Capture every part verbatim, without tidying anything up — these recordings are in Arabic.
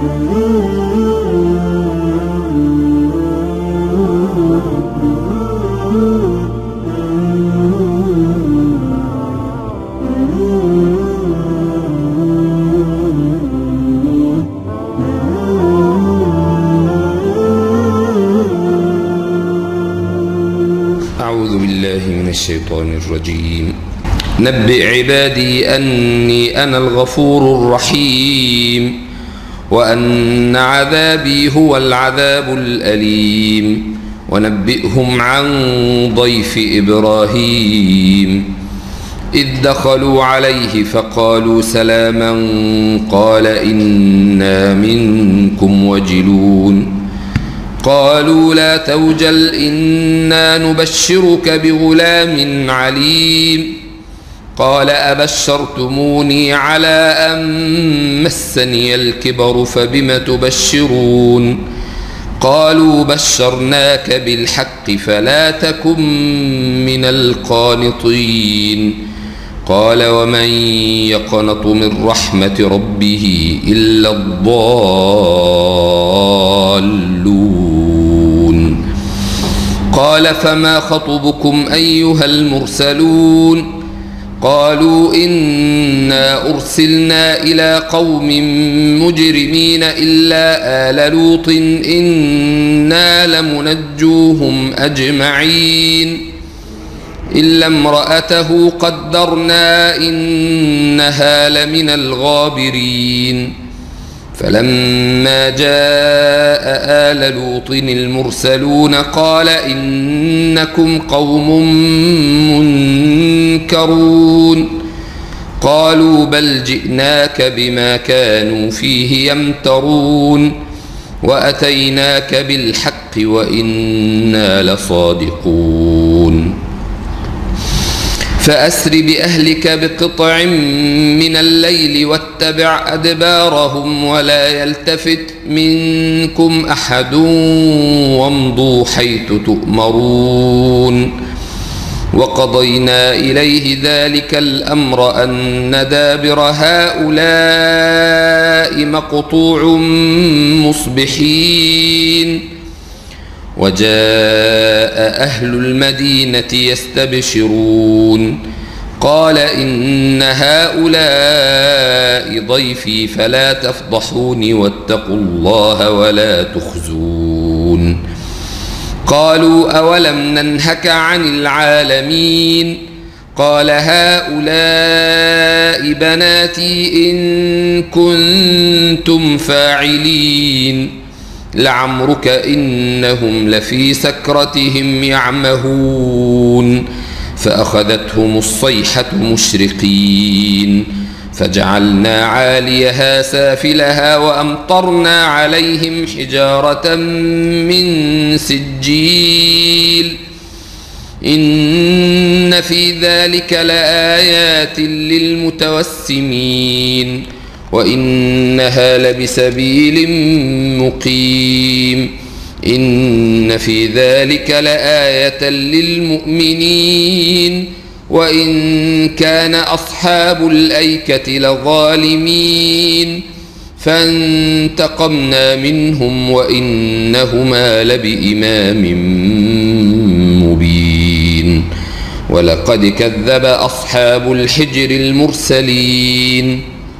أعوذ بالله من الشيطان الرجيم. نبئ عبادي أني أنا الغفور الرحيم وأن عذابي هو العذاب الأليم. ونبئهم عن ضيف إبراهيم إذ دخلوا عليه فقالوا سلاما قال إنا منكم وجلون. قالوا لا توجل إنا نبشرك بغلام عليم. قال أبشرتموني على أن مسني الكبر فبم تبشرون. قالوا بشرناك بالحق فلا تكن من القانطين. قال ومن يقنط من رحمة ربه إلا الضالون. قال فما خطبكم أيها المرسلون؟ قالوا إنا أرسلنا إلى قوم مجرمين إلا آل لوط إنا لمنجوهم أجمعين إلا امرأته قدرنا إنها لمن الغابرين. فلما جاء آل لوط المرسلون قال إنكم قوم منكرون. قالوا بل جئناك بما كانوا فيه يمترون وأتيناك بالحق وإنا لصادقون. فأسر بأهلك بقطع من الليل واتبع أدبارهم ولا يلتفت منكم أحد وامضوا حيث تؤمرون. وقضينا إليه ذلك الأمر أن دابر هؤلاء مقطوع مصبحين. وجاء أهل المدينة يستبشرون. قال إن هؤلاء ضيفي فلا تفضحوني واتقوا الله ولا تخزون. قالوا أولم ننهك عن العالمين؟ قال هؤلاء بناتي إن كنتم فاعلين. لعمرك إنهم لفي سكرتهم يعمهون. فأخذتهم الصيحة مشرقين فجعلنا عاليها سافلها وأمطرنا عليهم حجارة من سجيل إن في ذلك لآيات للمتوسمين وإنها لبسبيل مقيم. إن في ذلك لآية للمؤمنين وإن كان أصحاب الأيكة لظالمين. فانتقمنا منهم وإنهما لبإمام مبين. ولقد كذب أصحاب الحجر المرسلين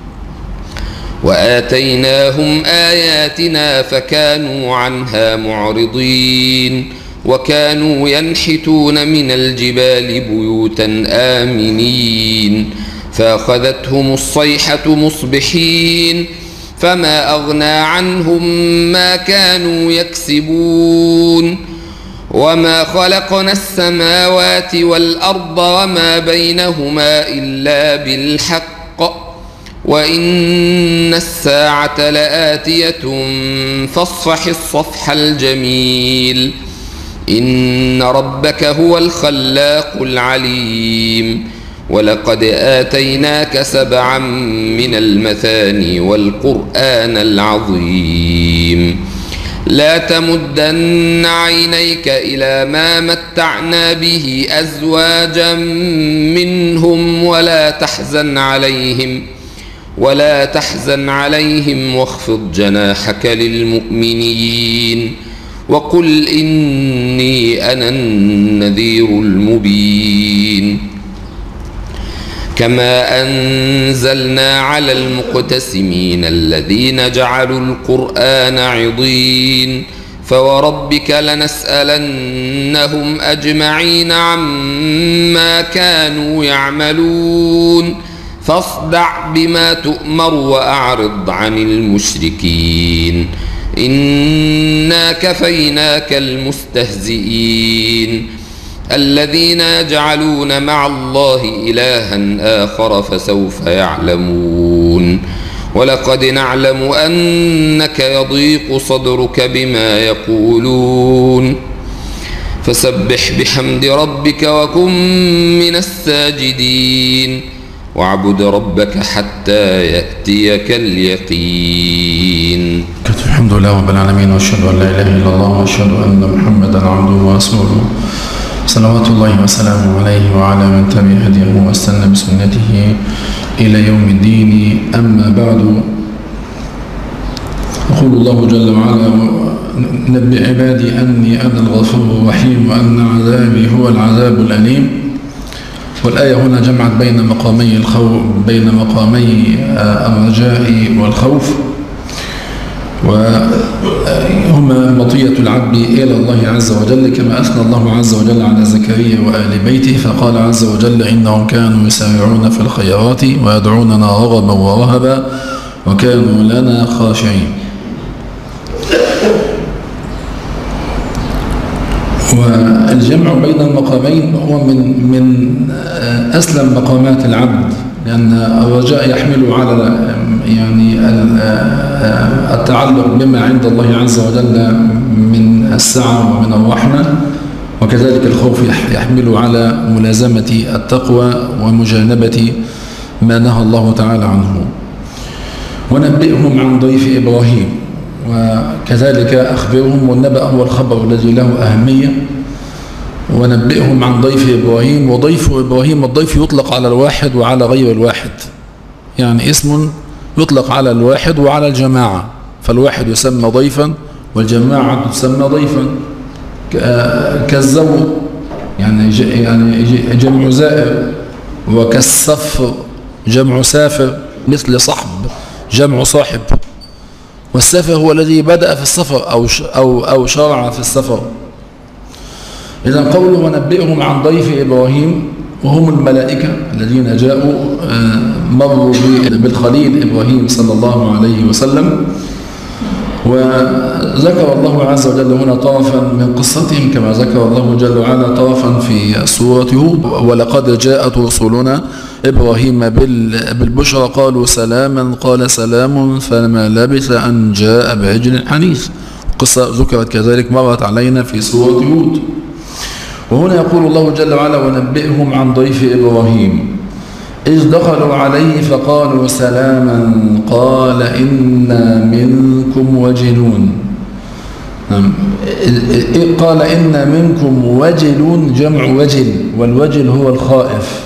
وآتيناهم آياتنا فكانوا عنها معرضين. وكانوا ينحتون من الجبال بيوتا آمنين. فأخذتهم الصيحة مصبحين فما أغنى عنهم ما كانوا يكسبون. وما خلقنا السماوات والأرض وما بينهما إلا بالحق وإن الساعة لآتية فاصفح الصفح الجميل. إن ربك هو الخلاق العليم. ولقد آتيناك سبعا من المثاني والقرآن العظيم. لا تمدن عينيك إلى ما متعنا به أزواجا منهم ولا تحزن عليهم ولا تحزن عليهم واخفض جناحك للمؤمنين وقل إني أنا النذير المبين كما أنزلنا على المقتسمين الذين جعلوا القرآن عضين فوربك لنسألنهم أجمعين عما كانوا يعملون فاصدع بما تؤمر وأعرض عن المشركين إنا كفيناك المستهزئين الذين يجعلون مع الله إلها آخر فسوف يعلمون ولقد نعلم أنك يضيق صدرك بما يقولون فسبح بحمد ربك وكن من الساجدين واعبد ربك حتى يأتيك اليقين. الحمد لله رب العالمين واشهد ان لا اله الا الله واشهد ان محمدا عبده ورسوله صلوات الله وسلامه عليه وعلى من تبع هديه واستنى بسنته الى يوم الدين. اما بعد، يقول الله جل وعلا: نبئ عبادي اني انا الغفور الرحيم وان عذابي هو العذاب الاليم. والآية هنا جمعت بين مقامي الخوف بين مقامي الرجاء والخوف، وهما مطية العبد إلى الله عز وجل، كما أثنى الله عز وجل على زكريا وآل بيته فقال عز وجل: إنهم كانوا يسارعون في الخيرات ويدعوننا رغبا ورهبا وكانوا لنا خاشعين. والجمع بين المقامين هو من من أسلم مقامات العبد، لأن الرجاء يحمل على يعني التعلق بما عند الله عز وجل من السعة ومن الرحمة، وكذلك الخوف يحمل على ملازمة التقوى ومجانبة ما نهى الله تعالى عنه. ونبئهم عن ضيف إبراهيم، وكذلك أخبرهم، والنبأ هو الخبر الذي له أهمية. ونبئهم عن ضيف إبراهيم. وضيف إبراهيم، الضيف يطلق على الواحد وعلى غير الواحد، يعني اسم يطلق على الواحد وعلى الجماعة، فالواحد يسمى ضيفا والجماعة تسمى ضيفا. كالزوج يعني يعني جمع زائر، وكالسفر جمع سافر، مثل صحب جمع صاحب. والسفر هو الذي بدأ في السفر أو أو أو شرع في السفر. إذا قوله ونبئهم عن ضيف إبراهيم، وهم الملائكة الذين جاءوا مروا بالخليل إبراهيم صلى الله عليه وسلم. وذكر الله عز وجل هنا طرفا من قصتهم، كما ذكر الله جل وعلا طرفا في سورة هود: ولقد جاءت رسلنا إبراهيم بالبشرى قالوا سلاما قال سلام فما لبث أن جاء بعجل حنيذ. قصة ذكرت كذلك مرت علينا في سورة هود. وهنا يقول الله جل وعلا: ونبئهم عن ضيف إبراهيم إذ دخلوا عليه فقالوا سلاما قال إنا منكم وجلون. قال إنا منكم وجلون جمع وجل، والوجل هو الخائف.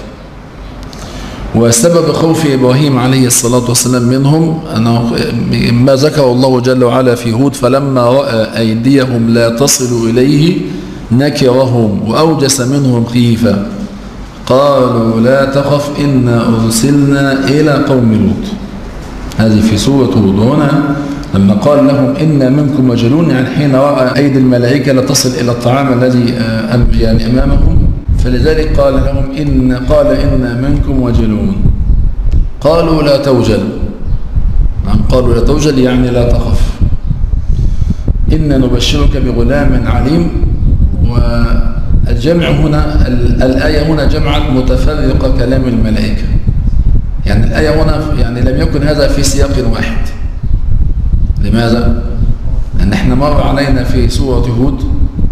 وسبب خوف إبراهيم عليه الصلاة والسلام منهم أنه ما ذكر الله جل وعلا في هود: فلما رأى أيديهم لا تصل إليه نكرهم وأوجس منهم خيفة قالوا لا تخف إنا أرسلنا إلى قوم لوط. هذه في سورة هود. هنا لما قال لهم إنا منكم وجلون، يعني حين رأى أيدي الملائكة لا تصل إلى الطعام الذي يعني أمامهم، فلذلك قال لهم إن قال إنا منكم وجلون. قالوا لا توجل، نعم قالوا لا توجل يعني لا تخف. إنا نبشرك بغلام عليم. والجمع هنا الآية هنا جمعت متفرقة كلام الملائكة، يعني الآية هنا يعني لم يكن هذا في سياق واحد. لماذا؟ لأن احنا مر علينا في سورة هود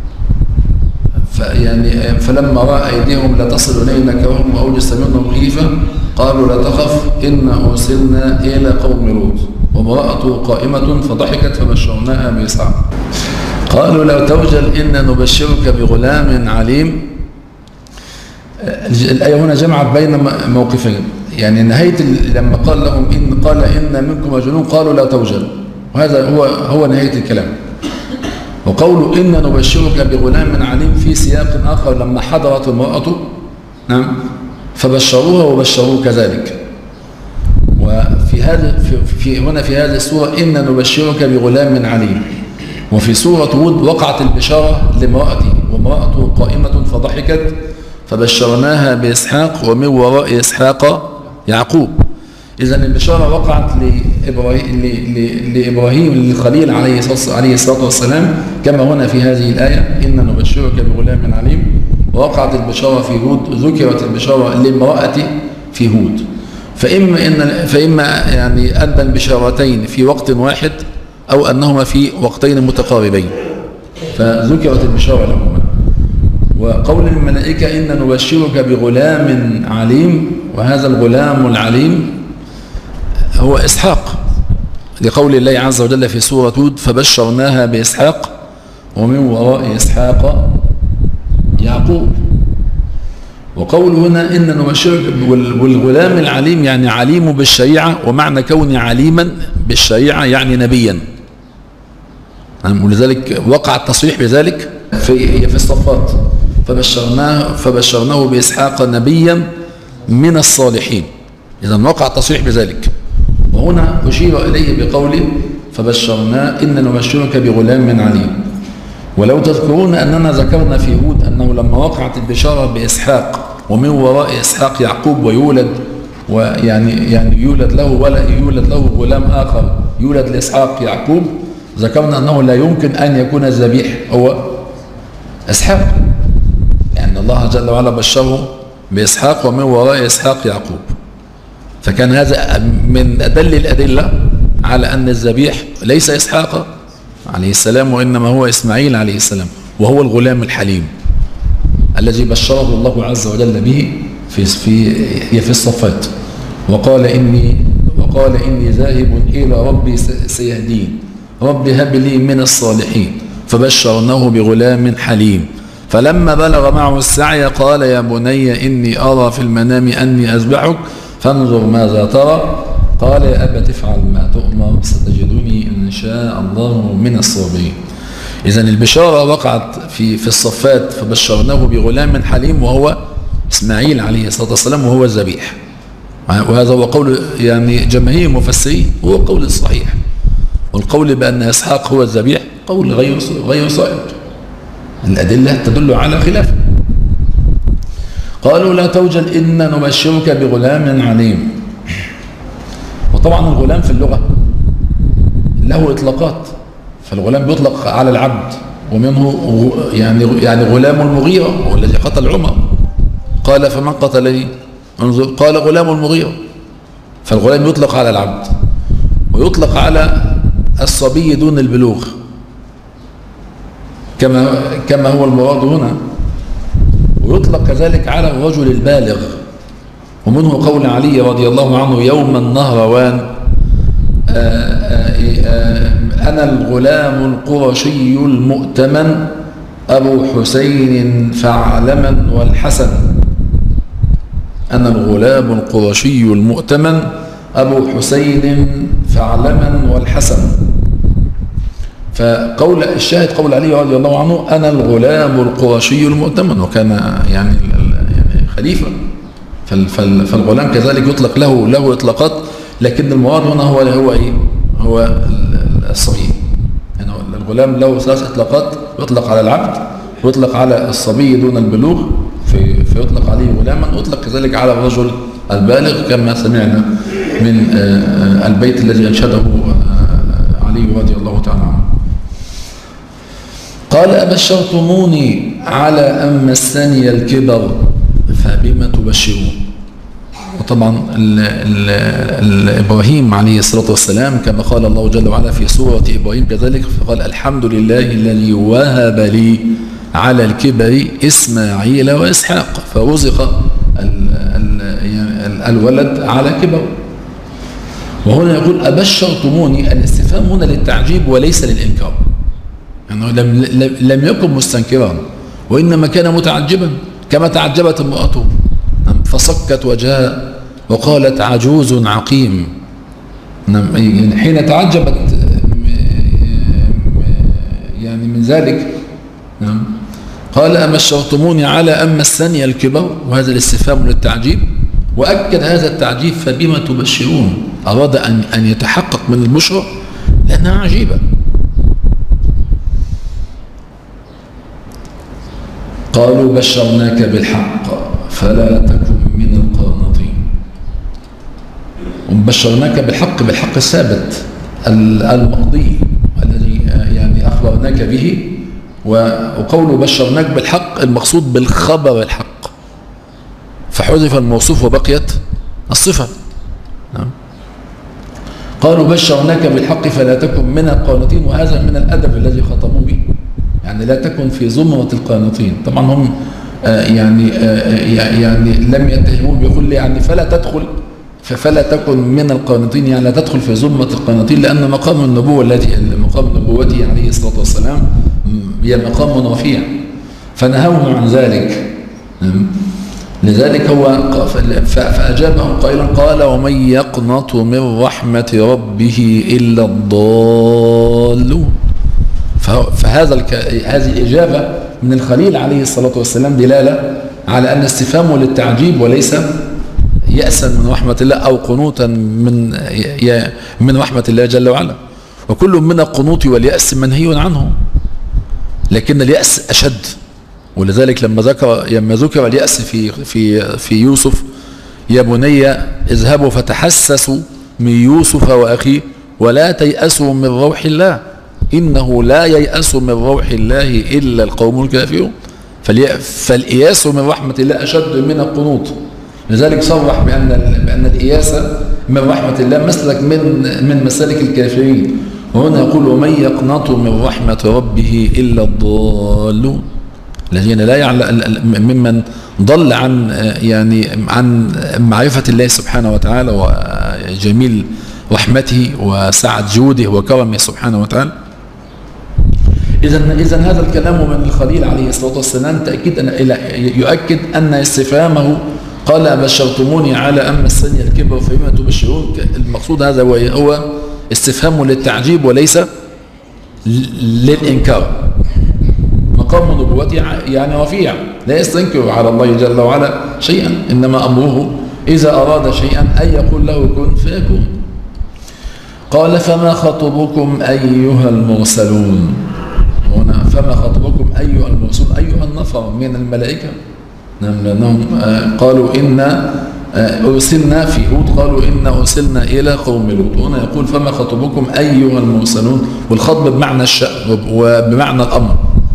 يعني فلما رأى أيديهم لا تصل إلينا نكرهم وأوجس منهم خيفة قالوا لا تخف إنا أرسلنا إلى قوم لوط وامرأته قائمة فضحكت فبشرناها بإسحاق. قالوا لا توجل إنا نبشرك بغلام عليم. الآية هنا جمعت بين موقفين، يعني نهاية لما قال لهم إن قال إن منكم مجنون قالوا لا توجل، وهذا هو هو نهاية الكلام. وقولوا إن نبشرك بغلام عليم في سياق آخر لما حضرت المرأة نعم فبشروها وبشروه كذلك. وفي هذا في, في هنا في هذه السورة إن نبشرك بغلام عليم. وفي سورة هود وقعت البشارة لامرأته وامرأته قائمة فضحكت فبشرناها بإسحاق ومن وراء إسحاق يعقوب. إذا البشارة وقعت لإبراهيم, لإبراهيم للخليل عليه الصلاة والسلام كما هنا في هذه الآية إن نبشرك بغلام عليم. ووقعت البشارة في هود، ذكرت البشارة لامرأة في هود. فإما, إن فإما يعني أن البشارتين في وقت واحد أو أنهما في وقتين متقاربين، فذكرت البشارة لهما. وقول الملائكة إن نبشرك بغلام عليم، وهذا الغلام العليم هو إسحاق، لقول الله عز وجل في سورة هود فبشرناها بإسحاق ومن وراء إسحاق يعقوب. وقول هنا إن نبشرك بالغلام العليم يعني عليم بالشريعة، ومعنى كوني عليما بالشريعة يعني نبيا، ولذلك وقع التصريح بذلك في في الصفات فبشرناه فبشرناه بإسحاق نبيا من الصالحين. إذا وقع التصريح بذلك. وهنا أشير إليه بقوله فبشرناه إن نبشرك بغلام عليم. ولو تذكرون أننا ذكرنا في هود أنه لما وقعت البشارة بإسحاق ومن وراء إسحاق يعقوب ويولد ويعني يعني يولد له ولا يولد له غلام آخر يولد لإسحاق يعقوب، ذكرنا أنه لا يمكن أن يكون الذبيح هو إسحاق، لأن يعني الله جل وعلا بشره بإسحاق ومن وراء إسحاق يعقوب. فكان هذا من أدل الأدلة على أن الذبيح ليس إسحاق عليه السلام وإنما هو إسماعيل عليه السلام، وهو الغلام الحليم الذي بشره الله عز وجل به في في في الصفات. وقال إني وقال إني ذاهب إلى ربي سيهدين رب هب لي من الصالحين فبشرناه بغلام حليم. فلما بلغ معه السعي قال يا بني إني أرى في المنام أني أذبحك فانظر ماذا ترى قال يا أبت افعل ما تؤمر ستجدني إن شاء الله من الصابرين. إذن البشارة وقعت في في الصفات فبشرناه بغلام حليم وهو إسماعيل عليه الصلاة والسلام وهو الذبيح. وهذا هو قول يعني جماهير المفسرين وهو قول الصحيح. والقول بأن إسحاق هو الذبيح قول غير غير صائب، الأدلة تدل على خلافه. قالوا لا توجل إن نبشرك بغلام عليم. وطبعا الغلام في اللغة له إطلاقات، فالغلام بيطلق على العبد ومنه يعني يعني غلام المغيرة هو الذي قتل عمر قال فمن قتلني انظر قال غلام المغيرة. فالغلام يطلق على العبد ويطلق على الصبي دون البلوغ كما كما هو المراد هنا، ويطلق كذلك على الرجل البالغ. ومنه قول علي رضي الله عنه يوم النهروان أنا الغلام القرشي المؤتمن أبو حسين فعلما والحسن. أنا الغلام القرشي المؤتمن أبو حسين فعلما والحسن. فقول الشاهد قول علي رضي الله عنه أنا الغلام القرشي المؤتمن، وكان يعني يعني خليفة. فالغلام كذلك يطلق له له إطلاقات، لكن المراد هنا هو هو إيه؟ هو الصبي. يعني الغلام له ثلاث إطلاقات، يطلق على العبد ويطلق على الصبي دون البلوغ في فيطلق عليه غلاما، ويطلق كذلك على الرجل البالغ كما سمعنا من البيت الذي أنشده علي رضي الله تعالى عنه. قال أبشرتموني على أن مسني الكبر فبما تبشرون. وطبعا ال ال ال إبراهيم عليه الصلاة والسلام كما قال الله جل وعلا في سورة إبراهيم كذلك فقال الحمد لله الذي وهب لي على الكبر إسماعيل وإسحاق، فرزق ال ال الولد على كبر. وهنا يقول أبشرتموني، الاستفهام هنا للتعجيب وليس للإنكار، يعني لم, لم يكن مستنكرا وإنما كان متعجبا كما تعجبت امرأته فصكت وجهها وقالت عجوز عقيم. حين تعجبت يعني من ذلك قال أبشرتموني على أن مسني الكبر، وهذا الاستفهام للتعجيب، وأكد هذا التعجيب فبما تبشرون، أراد أن أن يتحقق من البشرى لأنها عجيبة. قالوا بشرناك بالحق فلا تكن من القانطين. وبشرناك بالحق، بالحق الثابت المقضي الذي يعني أخبرناك به، وقوله بشرناك بالحق المقصود بالخبر الحق، فحذف الموصوف وبقيت الصفة. نعم. قالوا بشرناك بالحق فلا تكن من القانطين، وهذا من الأدب الذي خطبوا به، يعني لا تكن في زمرة القانطين. طبعا هم آه يعني آه يعني لم يتهموا بيقول يعني فلا تدخل فلا تكن من القانطين، يعني لا تدخل في زمرة القانطين، لأن مقام النبوة الذي مقام نبوته عليه الصلاة والسلام هي مقام رفيع، فنهوه عن ذلك. لذلك هو فأجابهم قائلا قال ومن يقنط من رحمة ربه إلا الضالون. فهذا هذه الإجابة من الخليل عليه الصلاة والسلام دلالة على أن استفهامه للتعجيب وليس يأسا من رحمة الله أو قنوطا من من رحمة الله جل وعلا. وكل من القنوط واليأس منهي عنه، لكن اليأس أشد. ولذلك لما ذكر لما ذكر اليأس في في في يوسف يا بني اذهبوا فتحسسوا من يوسف وأخيه ولا تيأسوا من روح الله إنه لا ييأس من روح الله إلا القوم الكافرون. فالإياس من رحمة الله أشد من القنوط. لذلك صرح بأن بأن الإياس من رحمة الله مسلك من من مسالك الكافرين. وهنا يقول ومن يقنط من رحمة ربه إلا الضالون، الذين لا يعلم، ممن ضل عن يعني عن معرفة الله سبحانه وتعالى وجميل رحمته وسعة جوده وكرمه سبحانه وتعالى. إذا إذا هذا الكلام من الخليل عليه الصلاة والسلام تأكيد أن يؤكد أن استفهامه قال أبشرتموني على أن مسني الكبر فبما تبشرون، المقصود هذا هو استفهام للتعجيب وليس للإنكار. مقام نبوته يعني رفيع، لا يستنكر على الله جل وعلا شيئا، إنما أمره إذا أراد شيئا أن يقول له كن فيكون. قال فما خطبكم أيها المرسلون. هنا فما خطبكم أيها المرسلون، أيها النفر من الملائكة، لأنهم قالوا إن أرسلنا في هود، قالوا إن أرسلنا إلى قوم لوط. هنا يقول فما خطبكم أيها المرسلون، والخطب بمعنى الشأن وبمعنى الأمر.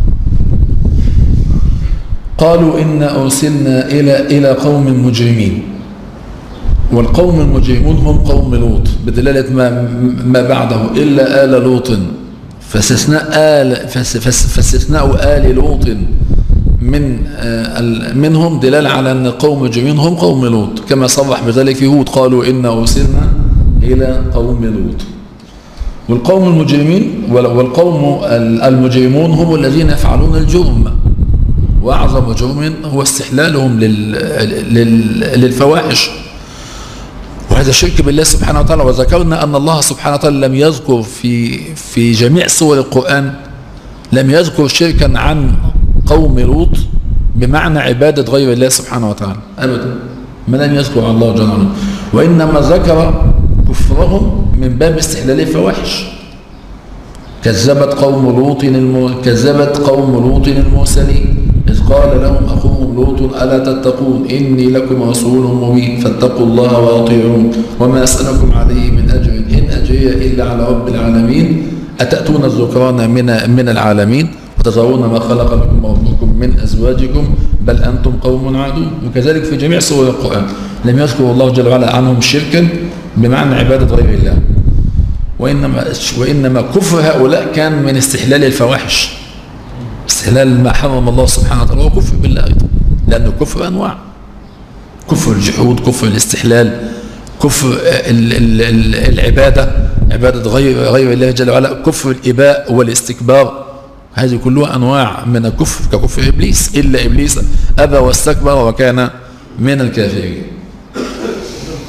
قالوا إن أرسلنا إلى إلى قوم مجرمين، والقوم المجرمون هم قوم لوط بدلالة ما ما بعده إلا آل لوط، فاستثناء آل فاستثناء آل لوط من منهم دلالة على أن القوم المجرمين هم قوم لوط، كما صرح بذلك في هود قالوا إن أرسلنا إلى قوم لوط. والقوم المجرمين والقوم المجرمون هم الذين يفعلون الجرم، وأعظم جرم هو استحلالهم للفواحش، وهذا شرك بالله سبحانه وتعالى. وذكرنا أن الله سبحانه وتعالى لم يذكر في في جميع سور القرآن لم يذكر شركا عن قوم لوط بمعنى عبادة غير الله سبحانه وتعالى أبدا، ما لم يذكر الله جل وعلا، وإنما ذكر كفرهم من باب استحلال الفواحش. كذبت قوم لوط الم... كذبت قوم لوط المرسلين إذ قال لهم أخوهم لوط ألا تتقون إني لكم رسول مبين فاتقوا الله وأطيعون وما أسألكم عليه من أجر إن أجري إلا على رب العالمين أتأتون الذكران من من العالمين وتذرون ما خلق لكم ربكم من أزواجكم بل أنتم قوم عادون. وكذلك في جميع سور القرآن لم يذكر الله جل وعلا عنهم شركا بمعنى عبادة غير الله، وإنما وإنما كفر هؤلاء كان من استحلال الفواحش، استحلال ما حرم الله سبحانه وتعالى، وكفر بالله أيضا، لأنه كفر أنواع: كفر الجحود، كفر الاستحلال، كفر العبادة، عبادة غير غير الله جل وعلا، كفر الإباء والاستكبار. هذه كلها أنواع من الكفر، ككفر إبليس، إلا إبليس أبى واستكبر وكان من الكافرين.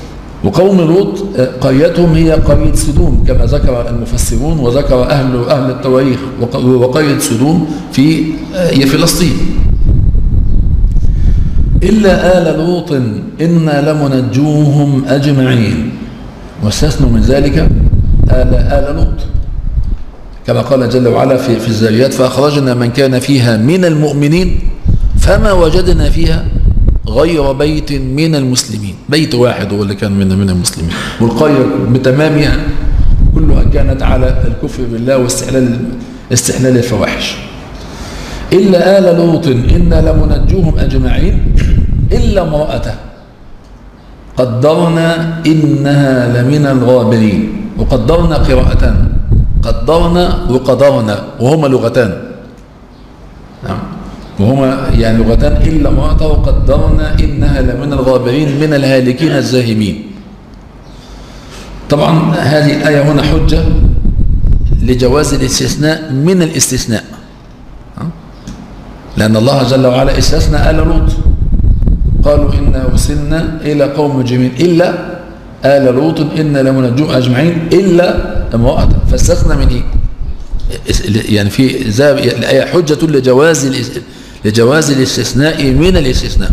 وقوم لوط قريتهم هي قرية سدوم كما ذكر المفسرون وذكر أهل أهل التواريخ، وقرية سدوم في هي فلسطين. إلا آل لوط إنا لمنجوهم أجمعين، واستثنوا من ذلك آل, آل لوط كما قال جل وعلا في, في الذاريات فأخرجنا من كان فيها من المؤمنين فما وجدنا فيها غير بيت من المسلمين، بيت واحد هو اللي كان من من المسلمين، والقرية بتمامها كلها كانت على الكفر بالله واستحلال استحلال الفواحش. إلا آل لوط إنا لمنجوهم أجمعين إلا امرأته قدرنا إنها لمن الغابرين. وقدرنا قراءتان، قدرنا وقدرنا وهما لغتان، نعم وهما يعني لغتان. إلا امرأته قدرنا إنها لمن الغابرين من الهالكين الذاهبين. طبعا هذه الآية هنا حجة لجواز الاستثناء من الاستثناء، لأن الله جل وعلا استثنى آل لوط، قالوا إنا أرسلنا إلى قوم مجرمين إلا آل لوط إنا لمنجوهم أجمعين إلا امرأته، فاستثنى من إيه؟ يعني في الآية حجة لجواز لجواز الاستثناء من الاستثناء،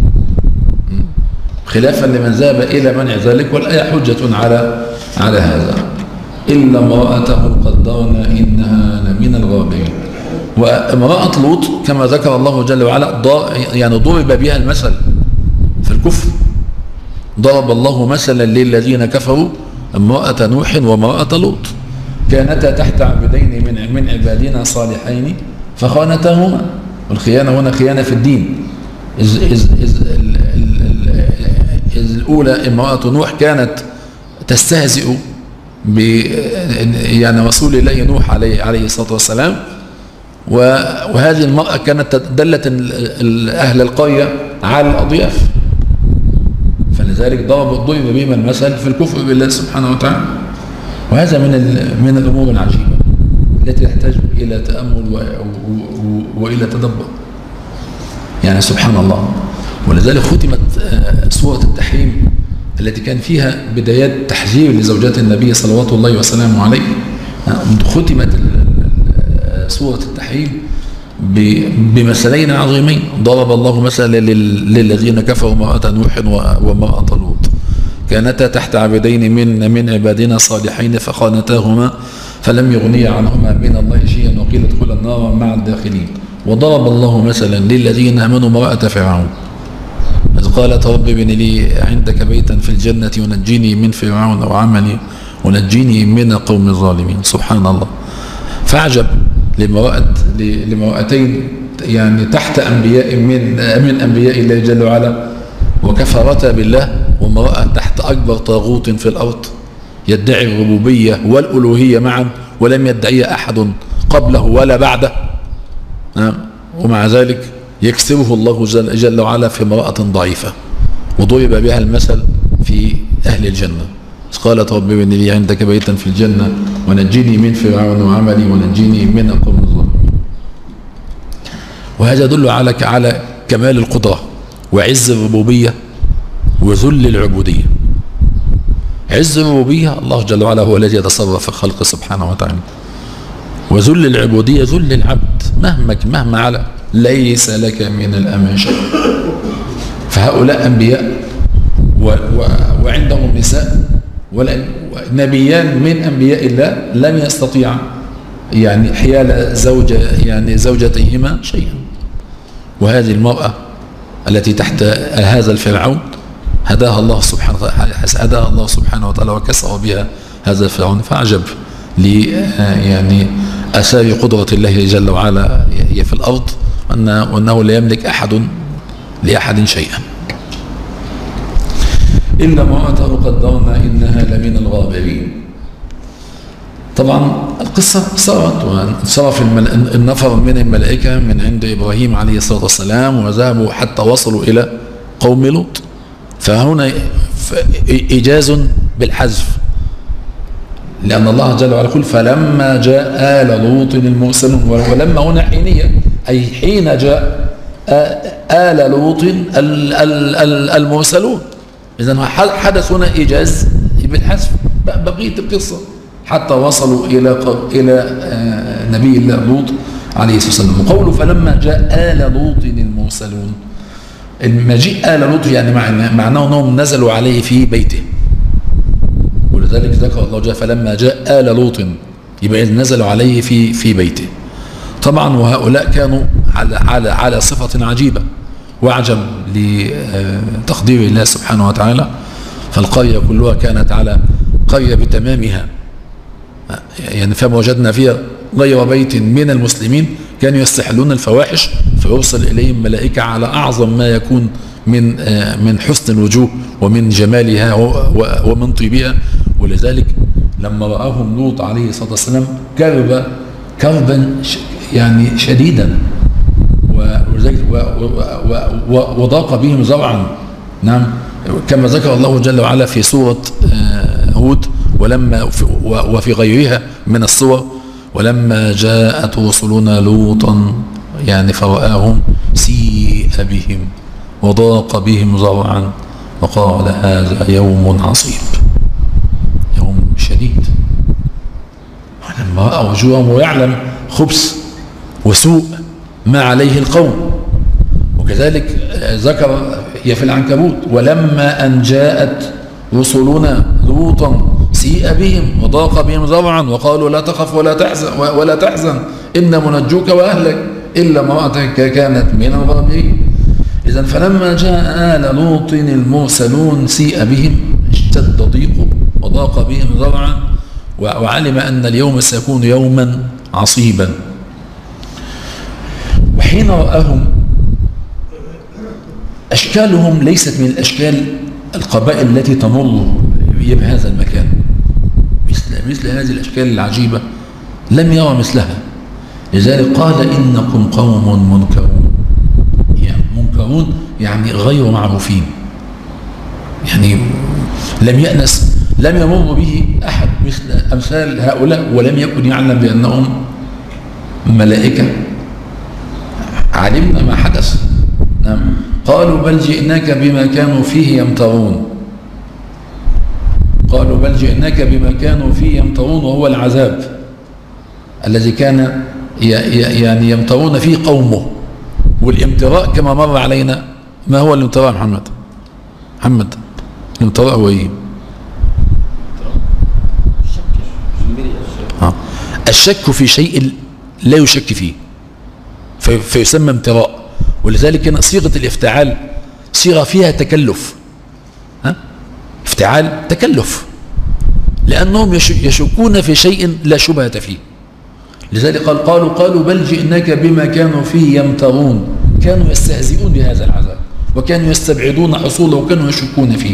خلافا لمن ذهب إلى منع ذلك، والآية حجة على على هذا. إلا امرأته قدرنا إنها لمن الغابرين. وامرأة لوط كما ذكر الله جل وعلا يعني ضرب بها المثل في الكفر، ضرب الله مثلا للذين كفروا امرأة نوح وامرأة لوط كانتا تحت عبدين من من عبادنا صالحين فخانتاهما. والخيانة هنا خيانة في الدين، إذ, إذ, إذ, إذ الأولى امرأة نوح كانت تستهزئ ب يعني رسول الله نوح عليه عليه الصلاة والسلام، وهذه المرأة كانت دلت أهل القرية على الأضياف، فلذلك ضرب ضرب بهم المثل في الكفر بالله سبحانه وتعالى. وهذا من من الأمور العجيبة التي تحتاج إلى تأمل وإلى تدبر، يعني سبحان الله. ولذلك ختمت سورة التحريم التي كان فيها بدايات تحذير لزوجات النبي صلوات الله وسلامه عليه، ختمت سورة التحريم بمثلين عظيمين. ضرب الله مثلا للذين كفروا امرأة نوح وامرأة لوط كانتا تحت عبدين من من عبادنا صالحين فخانتاهما فلم يغنيا عنهما من الله شيئا وقيل ادخلا النار مع الداخلين. وضرب الله مثلا للذين امنوا امرأة فرعون إذ قالت رب ابن لي عندك بيتا في الجنة ونجيني من فرعون وعملي ونجيني من القوم الظالمين. سبحان الله. فاعجب لمرأة لمرأتين يعني تحت أنبياء من من أنبياء الله جل وعلا وكفرتا بالله، وامرأة تحت أكبر طاغوت في الأرض يدعي الربوبية والألوهية معا ولم يدعيها أحد قبله ولا بعده، ومع ذلك يكسبه الله جل وعلا في امرأة ضعيفة وضرب بها المثل في أهل الجنة. قالت رب ابن لي عندك بيتا في الجنة ونجيني من فرعون وعملي ونجيني من القوم الظالمين. وهذا يدل على على كمال القدرة وعز الربوبية وذل العبودية. عز الربوبية الله جل وعلا هو الذي يتصرف في الخلق سبحانه وتعالى، وذل العبودية ذل العبد مهما مهما على ليس لك من الأمر شيء. فهؤلاء أنبياء و و وعندهم نساء ونبيان من أنبياء الله لم يستطيع يعني حيال زوجة يعني زوجتيهما شيئا. وهذه المرأة التي تحت هذا الفرعون هداها الله سبحانه وتعالى هداها الله سبحانه وتعالى وكسر بها هذا الفرعون. فعجب لي يعني أثار قدرة الله جل وعلا هي في الأرض وأنه لا يملك أحد لأحد شيئا. إلا امرأته قدرنا إنها لمن الغابرين. طبعا القصة صارت وانصرف النفر من الملائكة من عند إبراهيم عليه الصلاة والسلام وذهبوا حتى وصلوا إلى قوم لوط. فهنا إيجاز بالحذف، لأن الله جل وعلا يقول فلما جاء آل لوط المرسلون، ولما هنا حينية أي حين جاء آل لوط المرسلون إذن حدث هنا إيجاز بالحذف بقية القصة حتى وصلوا إلى إلى نبي الله لوط عليه الصلاة والسلام. وقوله فلما جاء آل لوط المرسلون، المجيء آل لوط يعني معناه أنهم نزلوا عليه في بيته، ولذلك ذكر الله جاء فلما جاء آل لوط يبقى نزلوا عليه في في بيته. طبعا وهؤلاء كانوا على على على صفة عجيبة وأعجب لتقدير الله سبحانه وتعالى، فالقرية كلها كانت على قرية بتمامها، يعني فما وجدنا فيها غير بيت من المسلمين كانوا يستحلون الفواحش فيرسل إليهم ملائكة على أعظم ما يكون من من حسن الوجوه ومن جمالها ومن طيبها. ولذلك لما رآهم لوط عليه الصلاة والسلام كرب كربا يعني شديدا، وضاق بهم ذرعا. نعم، كما ذكر الله جل وعلا في سورة هود ولما وفي غيرها من الصور ولما جاءت رسلنا لوطا يعني فرآهم سيء بهم وضاق بهم ذرعا وقال هذا يوم عصيب، يوم شديد. ولما رأى وجوههم ويعلم خبث وسوء ما عليه القوم. وكذلك ذكر هي في العنكبوت ولما أن جاءت رسلنا لوطا سيء بهم وضاق بهم ذرعا وقالوا لا تخف ولا تحزن ولا تحزن إن منجوك وأهلك إلا امرأتك كانت من الغابرين. إذن فلما جاء آل لوط المرسلون سيء بهم اشتد ضيقه وضاق بهم ذرعا وعلم أن اليوم سيكون يوما عصيبا. وحين رآهم أشكالهم ليست من الأشكال القبائل التي تمر بهذا المكان، مثل مثل هذه الأشكال العجيبة لم يرى مثلها. لذلك قال إنكم قوم منكرون، يعني منكرون يعني غير معروفين، يعني لم يأنس لم يمر به أحد مثل أمثال هؤلاء ولم يكن يعلم بأنهم ملائكة. علمنا ما حدث. نعم. قالوا بل جئناك بما كانوا فيه يمترون، قالوا بل جئناك بما كانوا فيه يمترون وهو العذاب الذي كان يعني يمترون فيه قومه. والامتراء كما مر علينا، ما هو الامتراء محمد؟ محمد الامتراء هو ايه؟ الشك في شيء لا يشك فيه فيسمى امتراء. ولذلك هنا صيغة الافتعال صيغة فيها تكلف، ها؟ افتعال تكلف، لأنهم يشكون في شيء لا شبهة فيه. لذلك قال قالوا قالوا بل جئناك بما كانوا فيه يمترون، كانوا يستهزئون بهذا العذاب وكانوا يستبعدون حصوله وكانوا يشكون فيه.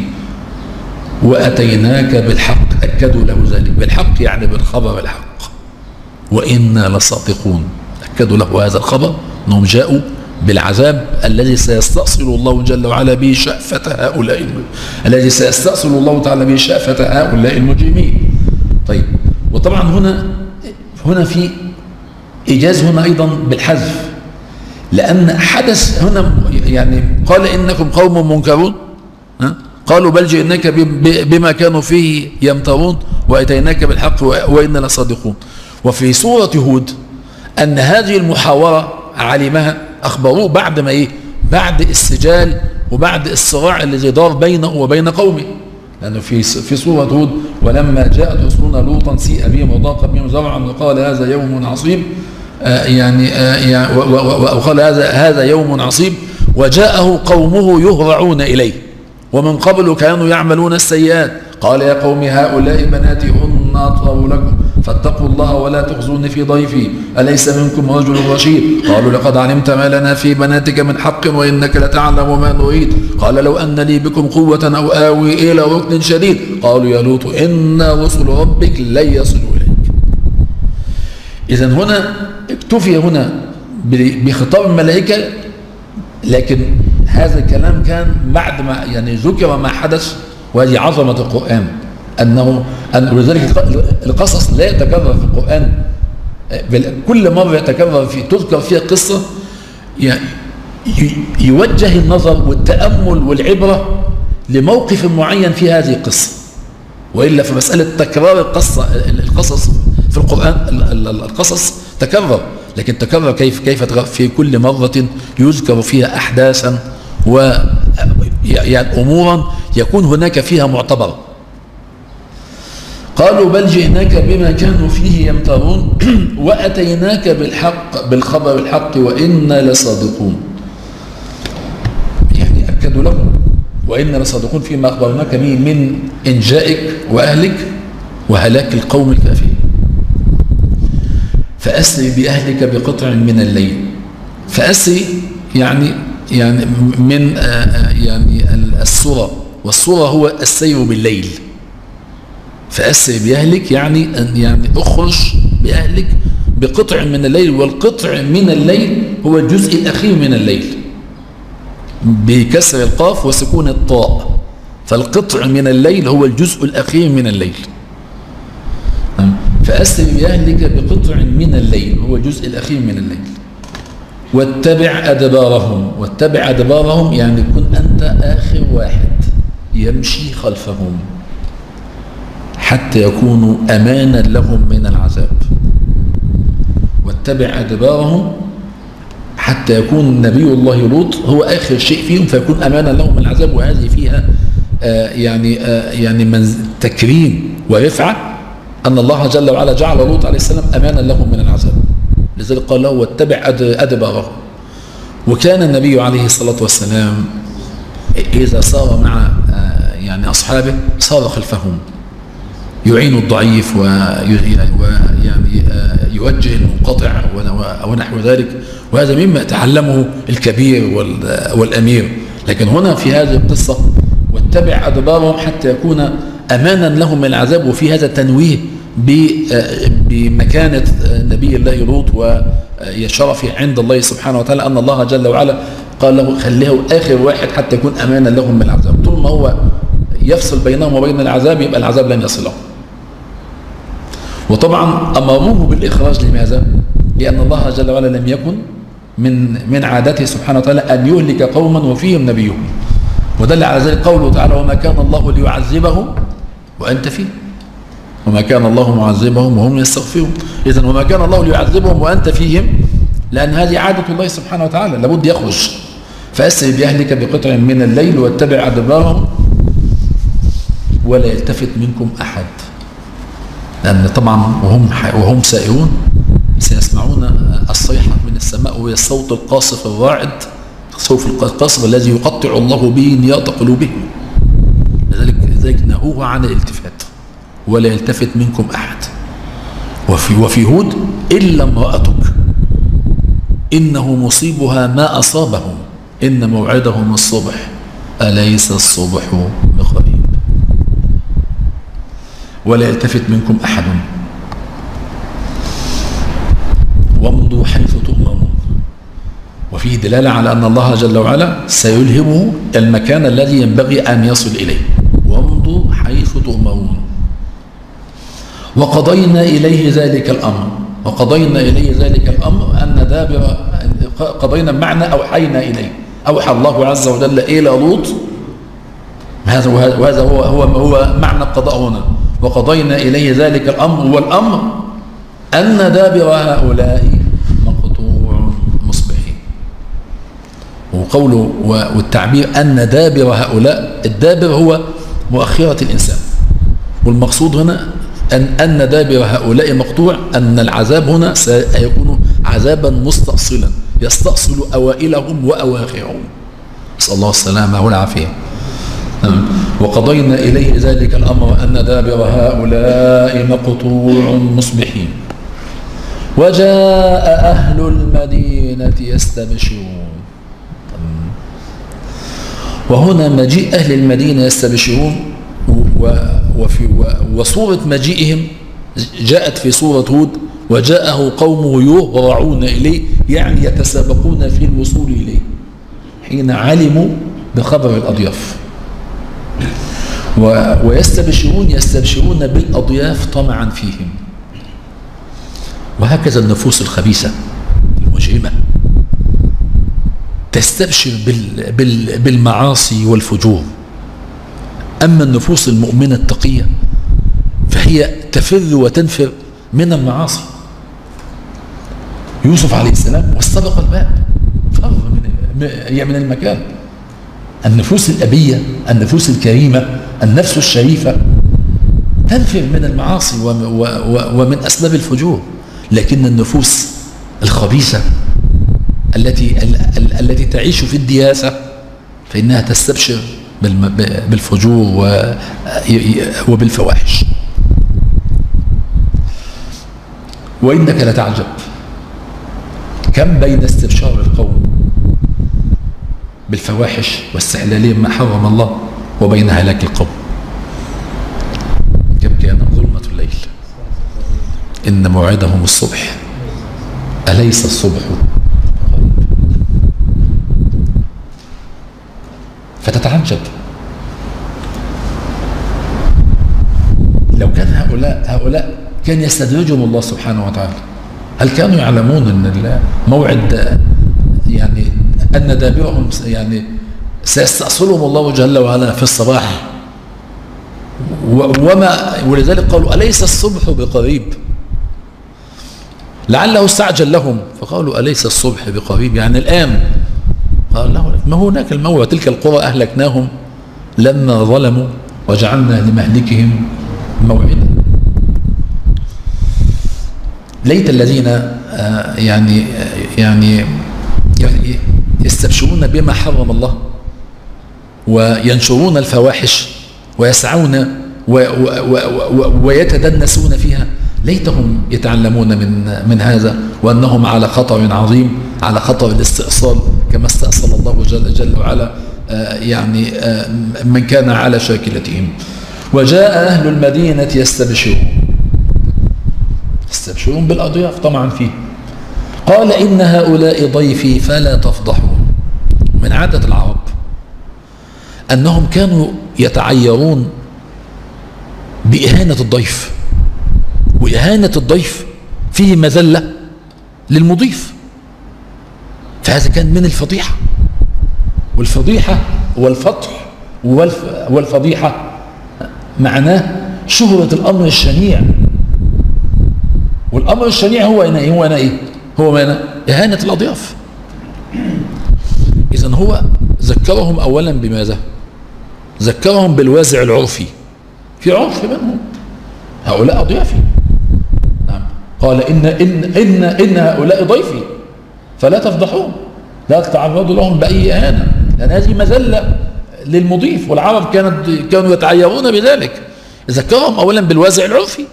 وأتيناك بالحق، أكدوا له ذلك، بالحق يعني بالخبر الحق، وإنا لصادقون، أكدوا له هذا الخبر أنهم جاءوا بالعذاب الذي سيستأصل الله جل وعلا به شأفة هؤلاء الذي سيستأصل الله تعالى به شأفة هؤلاء المجرمين. طيب، وطبعا هنا هنا في إيجاز هنا أيضا بالحذف، لأن حدث هنا يعني قال إنكم قوم منكرون، قالوا بل جئناك بما كانوا فيه يمترون وأتيناك بالحق وإنا لصادقون. وفي سورة هود أن هذه المحاورة علمها أخبروه بعد ما إيه؟ بعد السجال وبعد الصراع الذي دار بينه وبين قومه. لأنه في في سورة هود ولما جاءت رسلنا لوطا سيء بهم وضاق بهم ذرعا وقال هذا يوم عصيب، آه يعني, آه يعني وقال هذا هذا يوم عصيب وجاءه قومه يهرعون إليه ومن قبل كانوا يعملون السيئات قال يا قوم هؤلاء بناتي هن أطهر لكم فاتقوا الله ولا تخزوني في ضيفي أليس منكم رجل رشيد قالوا لقد علمت ما لنا في بناتك من حق وإنك لتعلم ما نريد قال لو أن لي بكم قوة أو آوي إلى ركن شديد قالوا يا لوط إن رسل ربك لن يصلوا إليك. إذن هنا اكتفي هنا بخطاب الملائكة، لكن هذا الكلام كان بعد ما يعني ذكر ما حدث، وهذه عظمة القرآن أنه أن ولذلك القصص لا يتكرر في القرآن، كل مرة يتكرر في تذكر فيها قصة يوجه النظر والتأمل والعبرة لموقف معين في هذه القصة، وإلا في مسألة تكرار القصة القصص في القرآن، القصص تكرر، لكن تكرر كيف كيف في كل مرة يذكر فيها أحداثا و يعني أمورا يكون هناك فيها معتبر. قالوا بل جئناك بما كانوا فيه يمترون وأتيناك بالحق بالخبر الحق وإنا لصادقون. يعني أكدوا لهم وإنا لصادقون فيما أخبرناك به من إنجائك وأهلك وهلاك القوم الكافرين. فأسري بأهلك بقطع من الليل. فأسري يعني يعني من يعني السورة، والسورة هو السير بالليل. فأسري بأهلك يعني يعني أخرج بأهلك بقطع من الليل، والقطع من الليل هو الجزء الأخير من الليل بكسر القاف وسكون الطاء، فالقطع من الليل هو الجزء الأخير من الليل. فأسري بأهلك بقطع من الليل هو الجزء الأخير من الليل واتبع أدبارهم. واتبع أدبارهم يعني كن أنت آخر واحد يمشي خلفهم حتى يكونوا أمانا لهم من العذاب. واتبع أدبارهم حتى يكون نبي الله لوط هو آخر شيء فيهم فيكون أمانا لهم من العذاب. وهذه فيها آه يعني آه يعني من تكريم ورفعة أن الله جل وعلا جعل لوط عليه السلام أمانا لهم من العذاب، لذلك قال له واتبع أدبارهم. وكان النبي عليه الصلاة والسلام إذا صار مع آه يعني أصحابه صار خلفهم يعين الضعيف ويعني يوجه المنقطع ونحو ذلك، وهذا مما تعلمه الكبير والأمير. لكن هنا في هذه القصة واتبع أدبارهم حتى يكون أمانا لهم من العذاب، وفي هذا تنويه بمكانة نبي الله لوط وشرفه عند الله سبحانه وتعالى، أن الله جل وعلا قال له خليه آخر واحد حتى يكون أمانا لهم من العذاب. طول ما هو يفصل بينهم وبين العذاب يبقى العذاب لن يصلهم. وطبعا أمروه بالإخراج. لماذا؟ لأن الله جل وعلا لم يكن من من عادته سبحانه وتعالى أن يهلك قوما وفيهم نبيهم، ودل على ذلك قوله تعالى وما كان الله ليعذبهم وأنت فيه، وما كان الله معذبهم وهم يستغفرون. إذن وما كان الله ليعذبهم وأنت فيهم، لأن هذه عادة الله سبحانه وتعالى، لابد يخرج. فأسر بأهلك بقطع من الليل واتبع أدبارهم ولا يلتفت منكم أحد، لأن طبعا وهم وهم سائرون سيسمعون الصيحة من السماء وهي الصوت القاصف الراعد، صوت القاصف الذي يقطع الله به نياط قلوبهم. لذلك لذلك نهوه عن الالتفات ولا يلتفت منكم أحد. وفي وفي هود إلا امرأتك إنه مصيبها ما أصابهم إن موعدهم الصبح أليس الصبح بقريب. ولا يلتفت منكم أحد وامضوا حيث تؤمرون. وفيه دلالة على أن الله جل وعلا سيلهمه المكان الذي ينبغي أن يصل إليه. وامضوا حيث تؤمرون. وقضينا إليه ذلك الأمر. وقضينا إليه ذلك الأمر أن دابر قضينا بمعنى أوحينا إليه. أوحى الله عز وجل إلى لوط. هذا وهذا هو هو هو معنى القضاء هنا. وقضينا إليه ذلك الأمر، والأمر أن دابر هؤلاء مقطوع مصبحين. وقوله والتعبير أن دابر هؤلاء، الدابر هو مؤخرة الإنسان، والمقصود هنا أن أن دابر هؤلاء مقطوع، أن العذاب هنا سيكون عذابا مستأصلا يستأصل أوائلهم وأواخرهم، نسأل الله السلامة والعافية. وقضينا إليه ذلك الأمر أن دابر هؤلاء مقطوع مصبحين. وجاء أهل المدينة يستبشرون. وهنا مجيء أهل المدينة يستبشرون، وفي وصورة مجيئهم جاءت في سورة هود وجاءه قومه يهرعون إليه، يعني يتسابقون في الوصول إليه حين علموا بخبر الأضياف. ويستبشرون يستبشرون بالأضياف طمعا فيهم. وهكذا النفوس الخبيثة المجرمة تستبشر بالمعاصي والفجور أما النفوس المؤمنة التقية فهي تفر وتنفر من المعاصي. يوسف عليه السلام واستبق الباب، فر من من المكان. النفوس الأبية، النفوس الكريمة، النفس الشريفة تنفر من المعاصي ومن أسباب الفجور، لكن النفوس الخبيثة التي التي تعيش في الدياسة فإنها تستبشر بالفجور وبالفواحش. وإنك لتعجب كم بين استبشار القوم بالفواحش واستحلالهم ما حرم الله وبين هلاك القوم. كم كان ظلمة الليل إن موعدهم الصبح أليس الصبح قريب. فتتعجب لو كان هؤلاء هؤلاء كان يستدرجهم الله سبحانه وتعالى. هل كانوا يعلمون أن الموعد يعني أن دابرهم يعني سيستأصلهم الله جل وعلا في الصباح؟ وما ولذلك قالوا أليس الصبح بقريب، لعله استعجل لهم فقالوا أليس الصبح بقريب، يعني الآن. قال له ما هناك الموعد، تلك القرى أهلكناهم لما ظلموا وجعلنا لمهلكهم موعدا. ليت الذين يعني يعني يستبشرون بما حرم الله وينشرون الفواحش ويسعون ويتدنسون فيها، ليتهم يتعلمون من من هذا وأنهم على خطر عظيم، على خطر الاستئصال كما استأصل الله جل, جل وعلا يعني من كان على شاكلتهم. وجاء أهل المدينة يستبشرون، يستبشرون بالأضياف طبعا فيه. قال إن هؤلاء ضيفي فلا تفضحون. من عادة العرب أنهم كانوا يتعيرون بإهانة الضيف، وإهانة الضيف فيه مذلة للمضيف، فهذا كان من الفضيحة. والفضيحة والفضح والفضيحة معناه شهرة الأمر الشنيع، والأمر الشنيع هو أنا إيه؟ هو أنا إيه؟ هو أنا إهانة الأضياف. إذن هو ذكرهم أولا بماذا؟ ذكرهم بالوازع العرفي، في عرف منهم، هؤلاء أضيافي. نعم. قال إن إن إن إن هؤلاء ضيفي فلا تفضحون، لا تتعرضوا لهم بأي إهانة، لأن هذه مذلة للمضيف، والعرب كانت كانوا يتعيرون بذلك. ذكرهم أولا بالوازع العرفي،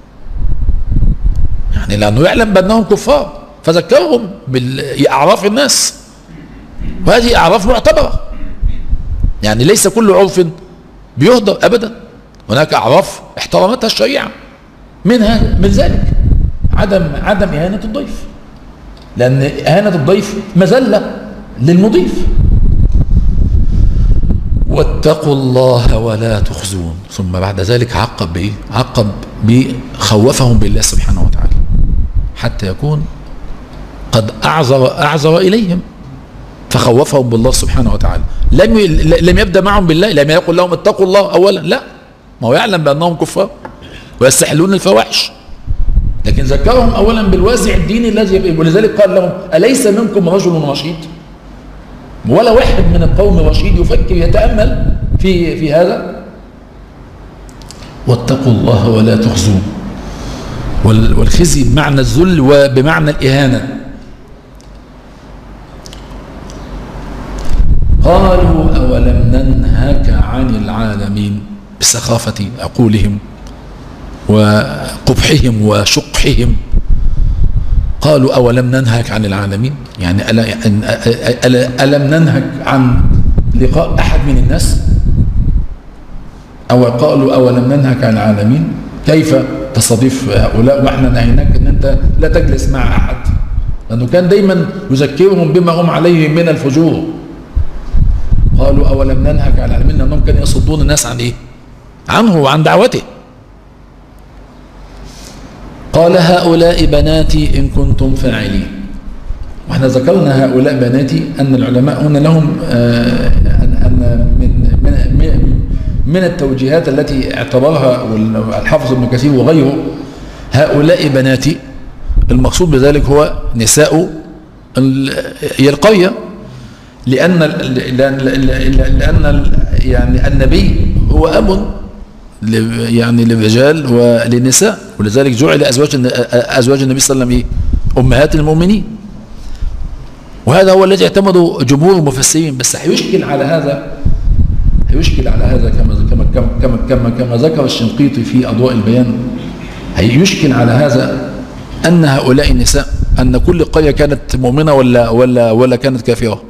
يعني لأنه يعلم بأنهم كفار فذكرهم بأعراف الناس، وهذه أعراف معتبرة، يعني ليس كل عرف بيهدر أبدا، هناك أعراف احترمتها الشريعة، منها من ذلك عدم عدم إهانة الضيف، لأن إهانة الضيف مذلة للمضيف. واتقوا الله ولا تخزون. ثم بعد ذلك عقب بإيه؟ عقب بخوفهم بالله سبحانه وتعالى حتى يكون قد أعذر أعذر إليهم، فخوفهم بالله سبحانه وتعالى. لم لم يبدأ معهم بالله، لم يقل لهم اتقوا الله أولا، لا، ما هو يعلم بأنهم كفار ويستحلون الفواحش، لكن ذكرهم أولا بالوازع الديني الذي، ولذلك قال لهم أليس منكم رجل رشيد؟ ولا واحد من القوم رشيد يفكر يتأمل في في هذا. واتقوا الله ولا تخزون. والخزي بمعنى الذل وبمعنى الإهانة. قالوا أولم ننهك عن العالمين، بسخافة عقولهم وقبحهم وشقحهم. قالوا أولم ننهك عن العالمين، يعني ألم ننهك عن لقاء أحد من الناس؟ أو قالوا أولم ننهك عن العالمين، كيف تستضيف هؤلاء وإحنا نهيناك أن أنت لا تجلس مع أحد؟ لأنه كان دايما يذكرهم بما هم عليه من الفجور. قالوا أولم ننهك عن العالمين، لأنهم كانوا يصدون الناس عن إيه؟ عنه وعن دعوته. قال هؤلاء بناتي إن كنتم فاعلين. وإحنا ذكرنا هؤلاء بناتي أن العلماء هنا لهم آه أن من من من التوجيهات التي اعتبرها الحافظ ابن كثير وغيره هؤلاء بناتي، المقصود بذلك هو نساء القرية، لأن لأن لأن يعني النبي هو أب يعني للرجال وللنساء، ولذلك جعل أزواج أزواج النبي صلى الله عليه وسلم أمهات المؤمنين، وهذا هو الذي اعتمده جمهور المفسرين. بس هيشكل على هذا هيشكل على هذا كما كما كما كما كما ذكر الشنقيطي في أضواء البيان، هيشكل على هذا أن هؤلاء النساء أن كل قرية كانت مؤمنة ولا ولا ولا كانت كافرة؟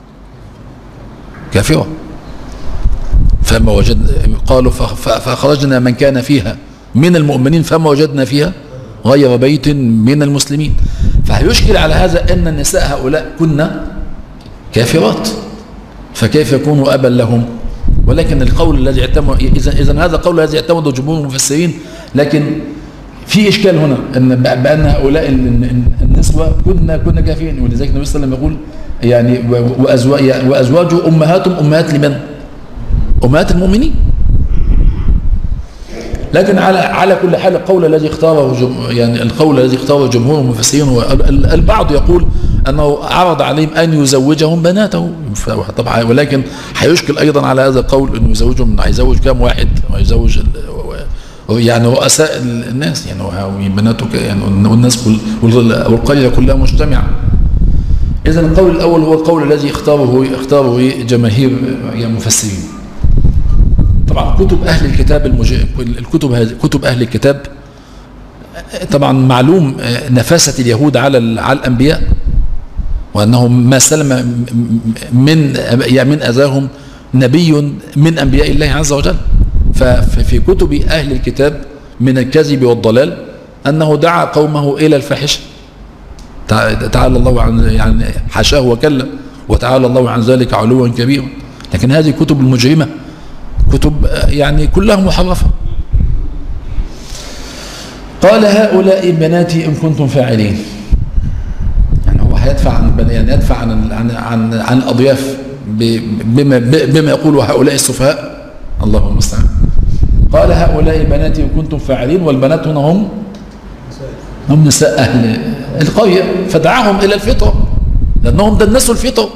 كافرة. فما وجد قالوا فأخرجنا من كان فيها من المؤمنين فما وجدنا فيها غير بيت من المسلمين. فهيشكل على هذا أن النساء هؤلاء كنا كافرات، فكيف يكونوا أبا لهم؟ ولكن القول الذي اعتمد إذا إذا هذا القول الذي اعتمده جمهور المفسرين، لكن في إشكال هنا أن بأن هؤلاء النسوة كنا كنا كافرين، ولذلك النبي صلى الله عليه وسلم يقول يعني وأزواج وأزواجه أمهاتهم أمهات لمن؟ أمهات المؤمنين. لكن على على كل حال القول الذي اختاره يعني القول الذي اختاره جمهور المفسرين هو البعض يقول أنه عرض عليهم أن يزوجهم بناته طبعا، ولكن هيشكل أيضا على هذا القول أنه يزوجهم، هيزوج كام واحد؟ ويزوج يعني رؤساء الناس يعني بناته يعني والناس والقرية كلها مجتمعة. إذا القول الأول هو القول الذي اختاره اختاره جماهير المفسرين. طبعا كتب أهل الكتاب المج... الكتب هذه كتب أهل الكتاب طبعا معلوم نفاسة اليهود على على الأنبياء، وأنهم ما سلم من يعني من أذاهم نبي من أنبياء الله عز وجل. ففي كتب أهل الكتاب من الكذب والضلال أنه دعا قومه إلى الفاحشة، تعالى الله عن يعني حاشاه وكلا، وتعالى الله عن ذلك علوا كبيرا. لكن هذه كتب المجرمة، كتب يعني كلها محرفة. قال هؤلاء بناتي إن كنتم فاعلين، يعني هو هيدفع عن يعني يدفع عن عن عن, عن الأضياف بما بما يقول هؤلاء السفهاء، اللهم المستعان. قال هؤلاء بناتي إن كنتم فاعلين، والبنات هنا هم هم نساء أهل القرية، فدعاهم إلى الفطرة لأنهم دنسوا الفطرة.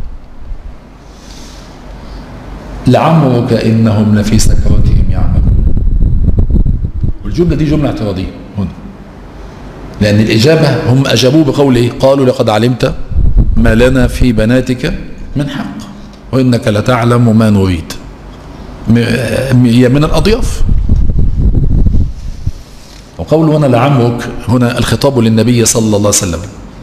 لعمرك إنهم لفي سكرتهم يعملون. والجملة دي جملة اعتراضية هنا، لأن الإجابة هم أجابوه بقوله قالوا لقد علمت ما لنا في بناتك من حق وإنك لتعلم ما نريد، هي من الأضياف. وقول هنا لعمرك هنا الخطاب للنبي صلى الله عليه وسلم.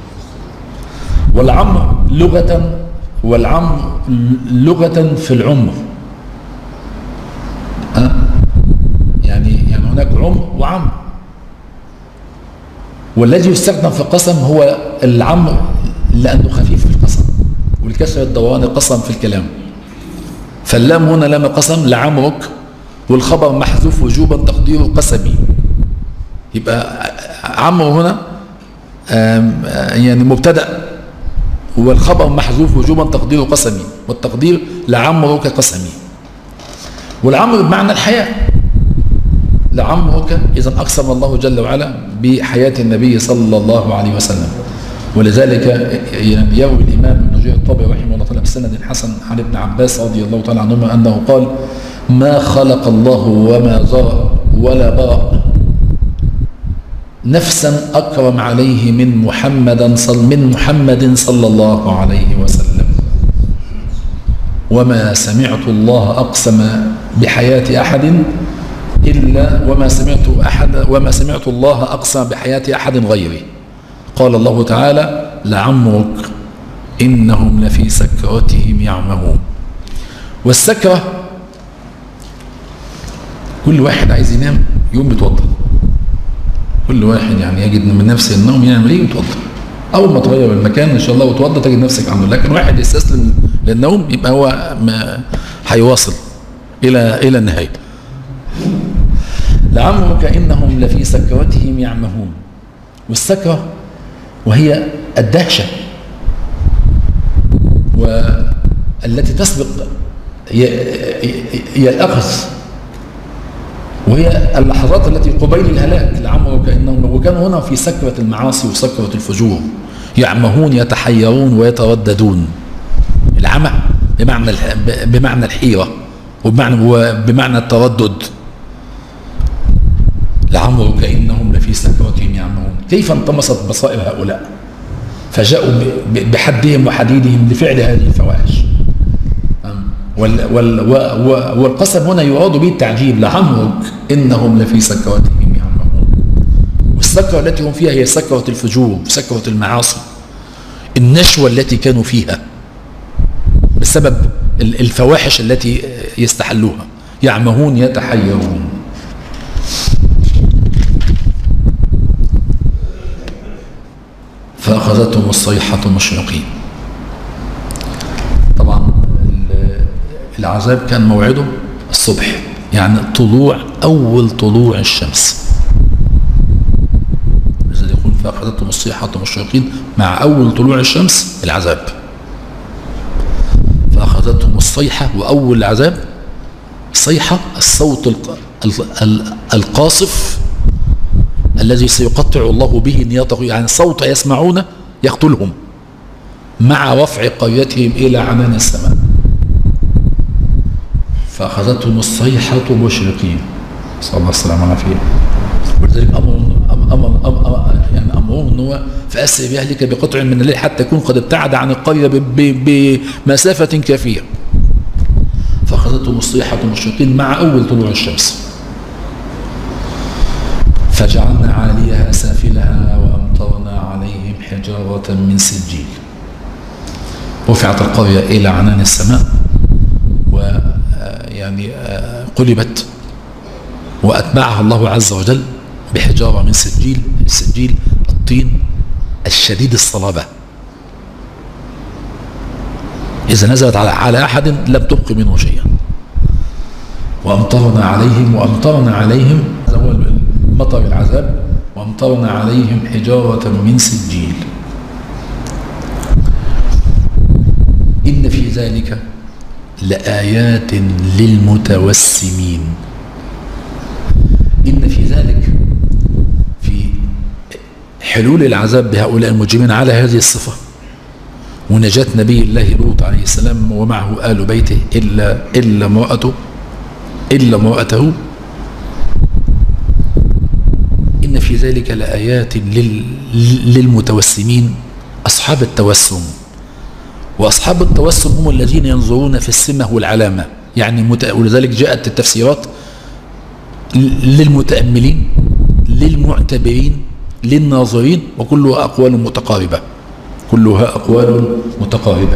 والعمر لغة والعمر لغة في العمر، أه؟ يعني يعني هناك عمر وعمر، والذي يستخدم في القسم هو العمر لأنه خفيف في القسم، والكسر الدوران القسم في الكلام. فاللام هنا لام قسم لعمرك، والخبر محذوف وجوبا تقديره قسمي، يبقى عمر هنا يعني مبتدأ والخبر محذوف وجوبا تقديره قسمي، والتقدير لعمرك قسمي. والعمر بمعنى الحياة، لعمرك إذا أقسم الله جل وعلا بحياة النبي صلى الله عليه وسلم. ولذلك يروي الإمام ابن جرير الطبري رحمه الله تعالى بسند حسن عن ابن عباس رضي الله تعالى عنهما أنه قال: ما خلق الله وما ذرأ ولا برأ نفسا أكرم عليه من محمد صل من محمد صلى الله عليه وسلم، وما سمعت الله أقسم بحياة أحد إلا وما سمعت أحد وما سمعت الله أقسم بحياة أحد غيري. قال الله تعالى: لعمرك إنهم لفي سكرتهم يعمهون. والسكرة كل واحد عايز ينام يوم بيتوضا، كل واحد يعني يجد من نفسه النوم يعمل ايه؟ يتوضا. اول ما تغير المكان ان شاء الله وتوضا تجد نفسك عنده. لكن واحد يستسلم للنوم يبقى هو هيواصل الى الى النهايه. لعمرك انهم لفي سكرتهم يعمهون. والسكره وهي الدهشه والتي تسبق هي الأخذ، وهي اللحظات التي قبيل الهلاك لعمرك إنهم، وكانوا هنا في سكرة المعاصي وسكرة الفجور، يعمهون يتحيرون ويترددون. العمى بمعنى بمعنى الحيرة وبمعنى وبمعنى التردد. لعمرك إنهم لفي سكرتهم يعمهون. كيف انطمست بصائر هؤلاء فجاءوا بحدهم وحديدهم لفعل هذه الفواحش. والقسم هنا يراد به التعجيب. لعمرك إنهم لفي سكرتهم يعمهون. والسكرة التي هم فيها هي سكرة الفجور، سكرة المعاصي، النشوة التي كانوا فيها بسبب الفواحش التي يستحلوها. يعمهون يتحيرون. فأخذتهم الصيحة مشرقين. طبعا العذاب كان موعده الصبح، يعني طلوع أول طلوع الشمس. لذلك يقول فأخذتهم الصيحة مشرقين، مع أول طلوع الشمس العذاب. فأخذتهم الصيحة، وأول العذاب الصيحة الصوت القاصف الذي سيقطع الله به نياطه، يعني صوت يسمعون يقتلهم، مع رفع قريتهم إلى عنان السماء. فأخذتهم الصيحة مشرقين، صلى الله عليه وسلم. ولذلك أمر أمر أمر يعني أمره أنه فأسر بأهلك بقطع من الليل حتى يكون قد ابتعد عن القرية بمسافة كافية. فأخذتهم الصيحة مشرقين مع أول طلوع الشمس. فجعلنا عاليها سافلها وأمطرنا عليهم حجارة من سجيل. رفعت القرية إلى عنان السماء، ويعني قلبت، وأتبعها الله عز وجل بحجارة من سجيل. السجيل الطين الشديد الصلابة، إذا نزلت على على أحد لم تبق منه شيئا. وأمطرنا عليهم وأمطرنا عليهم هذا هو مطر العذاب. وأمطرنا عليهم حجارة من سجيل. إن في ذلك لآيات للمتوسمين. إن في ذلك، في حلول العذاب بهؤلاء المجرمين على هذه الصفة، ونجاة نبي الله لوط عليه السلام ومعه آل بيته إلا إلا امرأته إلا امرأته إن في ذلك لآيات للمتوسمين، أصحاب التوسم. وأصحاب التوسم هم الذين ينظرون في السمة والعلامة، يعني ولذلك جاءت التفسيرات للمتأملين، للمعتبرين، للناظرين، وكلها أقوال متقاربة، كلها أقوال متقاربة.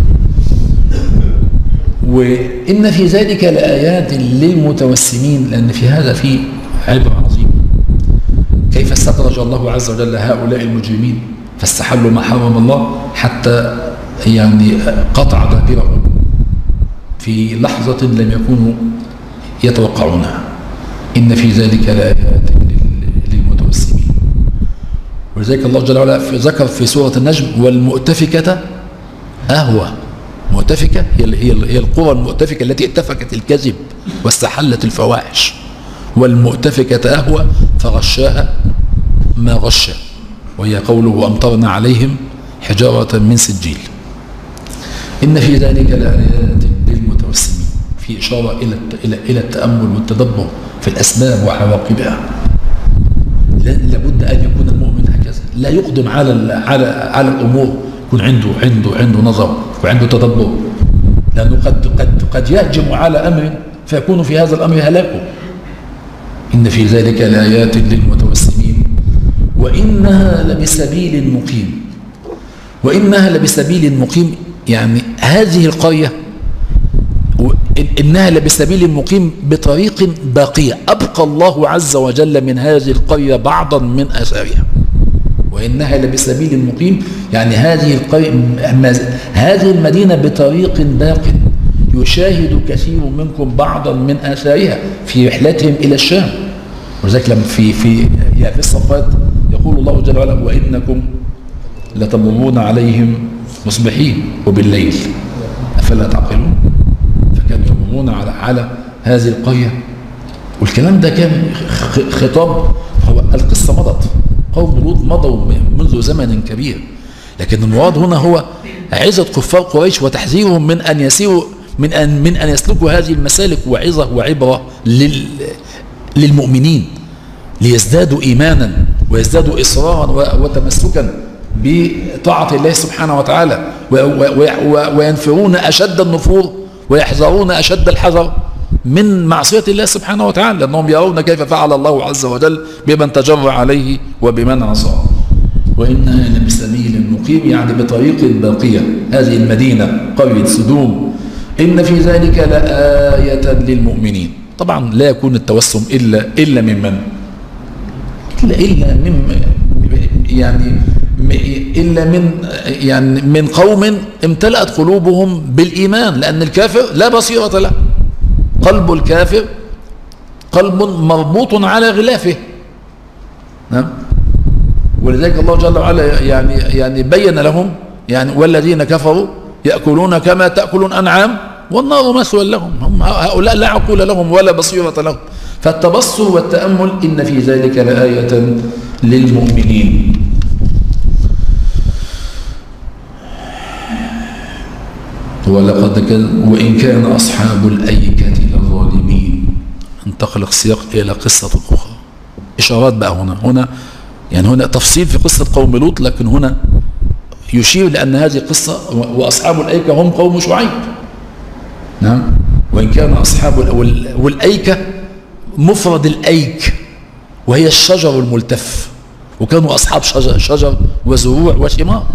وإن في ذلك لآيات للمتوسمين، لأن في هذا في عبرة عظيمة. كيف استدرج الله عز وجل هؤلاء المجرمين فاستحلوا ما حرم الله، حتى يعني قطع دابرهم في لحظة لم يكونوا يتوقعونها. إن في ذلك لآيات للمتوسمين. ولذلك الله جل وعلا ذكر في سورة النجم والمؤتفكة أهوى. مؤتفكة هي القرى المؤتفكة التي اتفكت الكذب واستحلت الفواحش. والمؤتفكة أهوى فغشاها ما غشا، وهي قوله وأمطرنا عليهم حجارة من سجيل. إن في ذلك لآيات للمتوسمين، في إشارة إلى إلى إلى التأمل والتدبر في الأسباب وعواقبها. لابد أن يكون المؤمن هكذا، لا يقدم على على على الأمور، يكون عنده عنده عنده نظر وعنده تدبر، لأنه قد قد قد يهجم على أمر فيكون في هذا الأمر هلاكه. إن في ذلك لآيات للمتوسمين وإنها لبسبيل مقيم. وإنها لبسبيل مقيم، يعني هذه القرية إنها لبسبيل مقيم بطريق باقية، أبقى الله عز وجل من هذه القرية بعضا من آثارها. وإنها لبسبيل مقيم، يعني هذه القرية هذه المدينة بطريق باق يشاهد كثير منكم بعضا من آثارها في رحلتهم إلى الشام. ولذلك لما في في في الصفات يقول الله جل وعلا وإنكم لتمرون عليهم مصبحين وبالليل أفلا تعقلون. فكان يمرون على على هذه القرية. والكلام ده كان خطاب، هو القصة مضت، قوم لوط مضوا منذ زمن كبير، لكن المراد هنا هو عزة كفار قريش وتحذيرهم من أن يسيروا من أن من أن يسلكوا هذه المسالك وعظة وعبرة لل للمؤمنين ليزدادوا إيمانا ويزدادوا إصرارا وتمسكا بطاعة الله سبحانه وتعالى، وينفرون أشد النفور ويحذرون أشد الحذر من معصية الله سبحانه وتعالى، لأنهم يرون كيف فعل الله عز وجل بمن تجرع عليه وبمن عصاه. وإنها لبسبيل مقيم، يعني بطريق باقية، هذه المدينة قرية سدوم، إن في ذلك لآية للمؤمنين. طبعا لا يكون التوسم إلا إلا من من؟ إلا إلا من يعني إلا من يعني من قوم امتلأت قلوبهم بالإيمان، لأن الكافر لا بصيرة له، قلب الكافر قلب مربوط على غلافه. نعم. ولذلك الله جل وعلا يعني يعني بين لهم، يعني والذين كفروا يأكلون كما تأكل الأنعام والنار مثوى لهم، هم هؤلاء لا عقول لهم ولا بصيرة لهم. فالتبصر والتأمل إن في ذلك لآية للمؤمنين. ولقد كان وإن كان أصحاب الأيكة لظالمين. انتقل السياق إلى قصة أخرى، إشارات بقى هنا هنا يعني هنا تفصيل في قصة قوم لوط، لكن هنا يشير لأن هذه قصة وأصحاب الأيكة هم قوم شعيب. نعم. وإن كان أصحاب والأيكة مفرد الأيك وهي الشجر الملتف، وكانوا أصحاب شجر, شجر وزروع وثمار.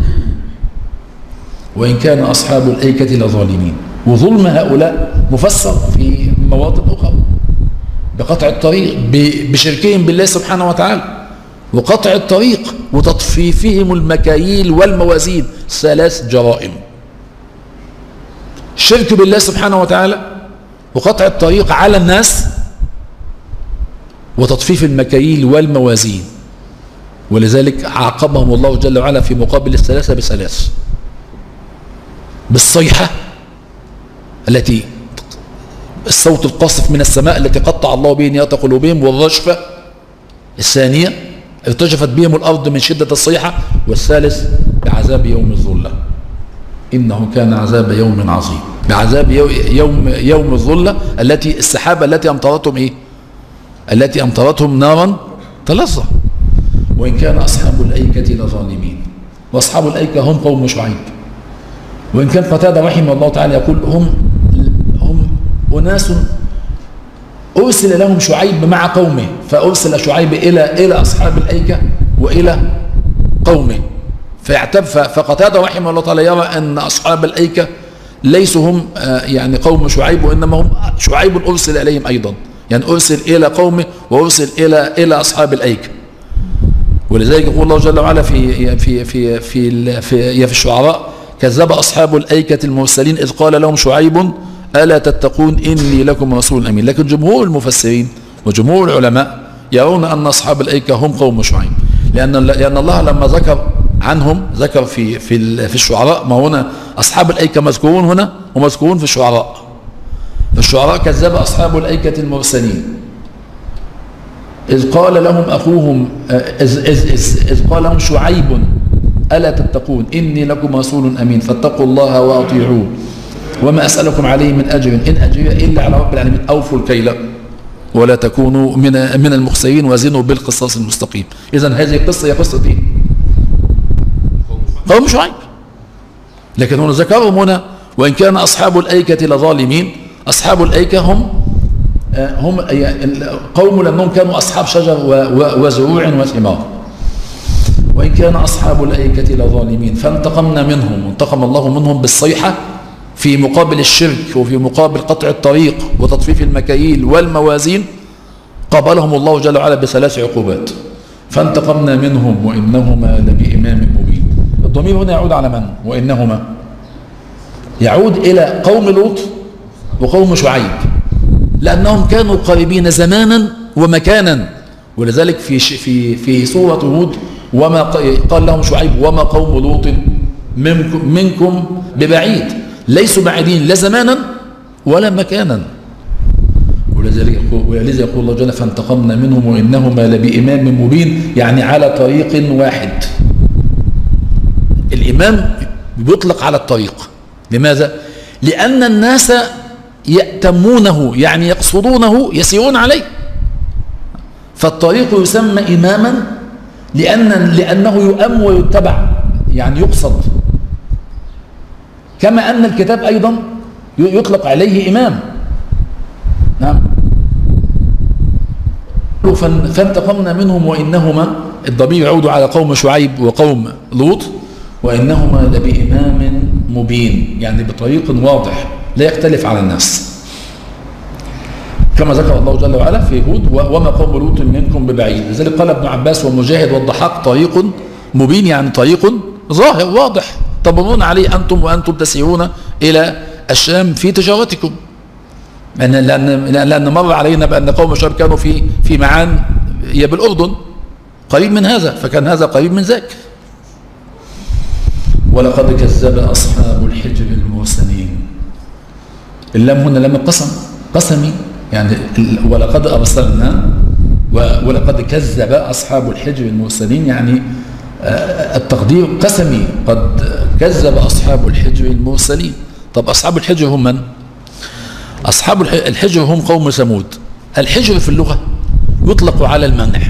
وإن كان أصحاب الأيكة لظالمين، وظلم هؤلاء مفسر في مواطن أخرى بقطع الطريق، بشركهم بالله سبحانه وتعالى، وقطع الطريق وتطفيفهم المكاييل والموازين، ثلاث جرائم: الشرك بالله سبحانه وتعالى، وقطع الطريق على الناس، وتطفيف المكاييل والموازين. ولذلك عاقبهم الله جل وعلا في مقابل الثلاثة بثلاث: بالصيحة التي الصوت القاصف من السماء التي قطع الله به نيات قلوبهم، والرجفة الثانية ارتجفت بهم الأرض من شدة الصيحة، والثالث بعذاب يوم الظلة، إنه كان عذاب يوم عظيم، بعذاب يوم يوم الظلة التي السحابة التي أمطرتهم إيه؟ التي أمطرتهم نارا تلظى. وإن كان أصحاب الأيكة لظالمين، وأصحاب الأيكة هم قوم شعيب. وإن كان قتادة رحمه الله تعالى يقول هم هم أناس أرسل لهم شعيب مع قومه، فأرسل شعيب إلى إلى أصحاب الأيكة وإلى قومه، فيعتب فقتادة رحمه الله تعالى يرى أن أصحاب الأيكة ليسوا هم يعني قوم شعيب، وإنما هم شعيب أرسل إليهم أيضا، يعني أرسل إلى قومه وأرسل إلى إلى أصحاب الأيكة. ولذلك يقول الله جل وعلا في في في في في, في الشعراء: كذب أصحاب الأيكة المرسلين إذ قال لهم شعيب ألا تتقون إني لكم رسول أمين. لكن جمهور المفسرين وجمهور العلماء يرون أن أصحاب الأيكة هم قوم شعيب، لأن لأن الله لما ذكر عنهم ذكر في في في الشعراء، ما هنا أصحاب الأيكة مذكورون هنا ومذكورون في الشعراء. في الشعراء كذب أصحاب الأيكة المرسلين إذ قال لهم أخوهم إذ, إذ, إذ, إذ قال لهم شعيب ألا تتقون إني لكم رسول أمين فاتقوا الله وأطيعون وما أسألكم عليه من أجر إن أجري إلا على رب العالمين أوفوا الكيل ولا تكونوا من من المخسرين وزنوا بالقصاص المستقيم. إذن هذه القصة هي قصة إيه؟ قوم شعيب. لكن هنا ذكرهم هنا وإن كان أصحاب الأيكة لظالمين. أصحاب الأيكة هم هم قوم لأنهم كانوا أصحاب شجر وزروع وثمار. وإن كان أصحاب الأيكة لظالمين فانتقمنا منهم، انتقم الله منهم بالصيحة في مقابل الشرك وفي مقابل قطع الطريق وتطفيف المكاييل والموازين. قابلهم الله جل وعلا بثلاث عقوبات: فانتقمنا منهم وإنهما لبإمام مبين. الضمير هنا يعود على من؟ وإنهما يعود إلى قوم لوط وقوم شعيب، لأنهم كانوا قريبين زمانا ومكانا. ولذلك في في في سورة هود وما قال لهم شعيب وما قوم لوط منكم, منكم ببعيد، ليسوا بعيدين لا زمانا ولا مكانا. ولذلك يقول الله جل فانتقمنا منهم وإنهما لبإمام مبين، يعني على طريق واحد. الإمام بيطلق على الطريق. لماذا؟ لأن الناس يأتمونه، يعني يقصدونه، يسيرون عليه. فالطريق يسمى إماما لأن لأنه يؤم ويتبع، يعني يقصد. كما أن الكتاب أيضا يطلق عليه إمام. نعم. فانتقمنا منهم وإنهما، الضمير يعود على قوم شعيب وقوم لوط، وإنهما لبإمام مبين، يعني بطريق واضح لا يختلف على الناس، كما ذكر الله جل وعلا في هود وما قوم لوط منكم ببعيد. لذلك قال ابن عباس ومجاهد والضحاك طريق مبين، يعني طريق ظاهر واضح تمرون عليه أنتم وأنتم تسيرون إلى الشام في تجارتكم. لأن, لأن, لأن مر علينا بأن قوم شعيب كانوا في في معان هي بالأردن، قريب من هذا، فكان هذا قريب من ذاك. ولقد كذب أصحاب الحجر المرسلين. اللام هنا لام القسم، قسمي، يعني ولقد أرسلنا ولقد كذب أصحاب الحجر المرسلين، يعني التقدير قسمي، قد كذب أصحاب الحجر المرسلين. طب أصحاب الحجر هم من؟ أصحاب الحجر هم قوم ثمود. الحجر في اللغة يطلق على المنع،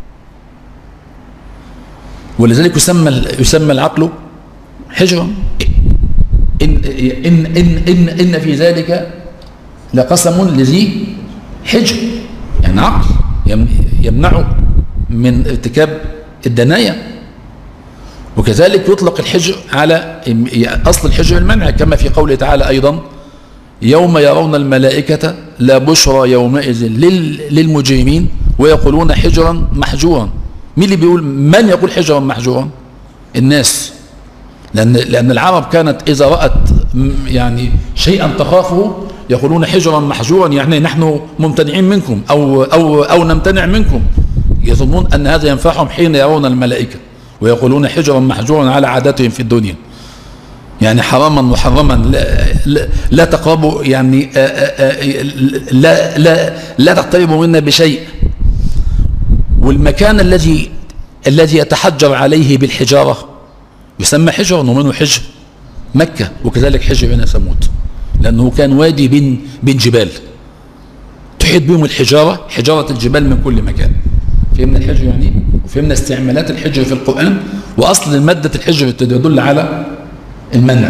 ولذلك يسمى يسمى العقل حجرا. إن, إن, إن, إن, إن في ذلك لقسم لذي حجر، يعني عقل يمنعه من ارتكاب الدنايا. وكذلك يطلق الحجر على أصل الحجر المنع، كما في قوله تعالى أيضا يوم يرون الملائكة لا بشرى يومئذ للمجرمين ويقولون حجرا محجورا. مين اللي بيقول؟ من يقول حجرا محجورا؟ الناس. لأن, لأن العرب كانت إذا رأت يعني شيئا تخافه يقولون حجرا محجورا، يعني نحن ممتنعين منكم أو, أو, أو نمتنع منكم، يظنون أن هذا ينفعهم حين يرون الملائكة، ويقولون حجرا محجورا على عاداتهم في الدنيا، يعني حراما محرما، لا, لا, لا تقربوا، يعني لا, لا, لا تقتربوا منا بشيء. والمكان الذي الذي يتحجر عليه بالحجارة يسمى حجر، ومنه حجر مكة، وكذلك حجر بين ثمود، لأنه كان وادي بين بين جبال تحيط بهم الحجارة، حجارة الجبال من كل مكان. فهمنا الحجر يعني، وفهمنا استعمالات الحجر في القرآن، وأصل المادة الحجر تدل على المنع.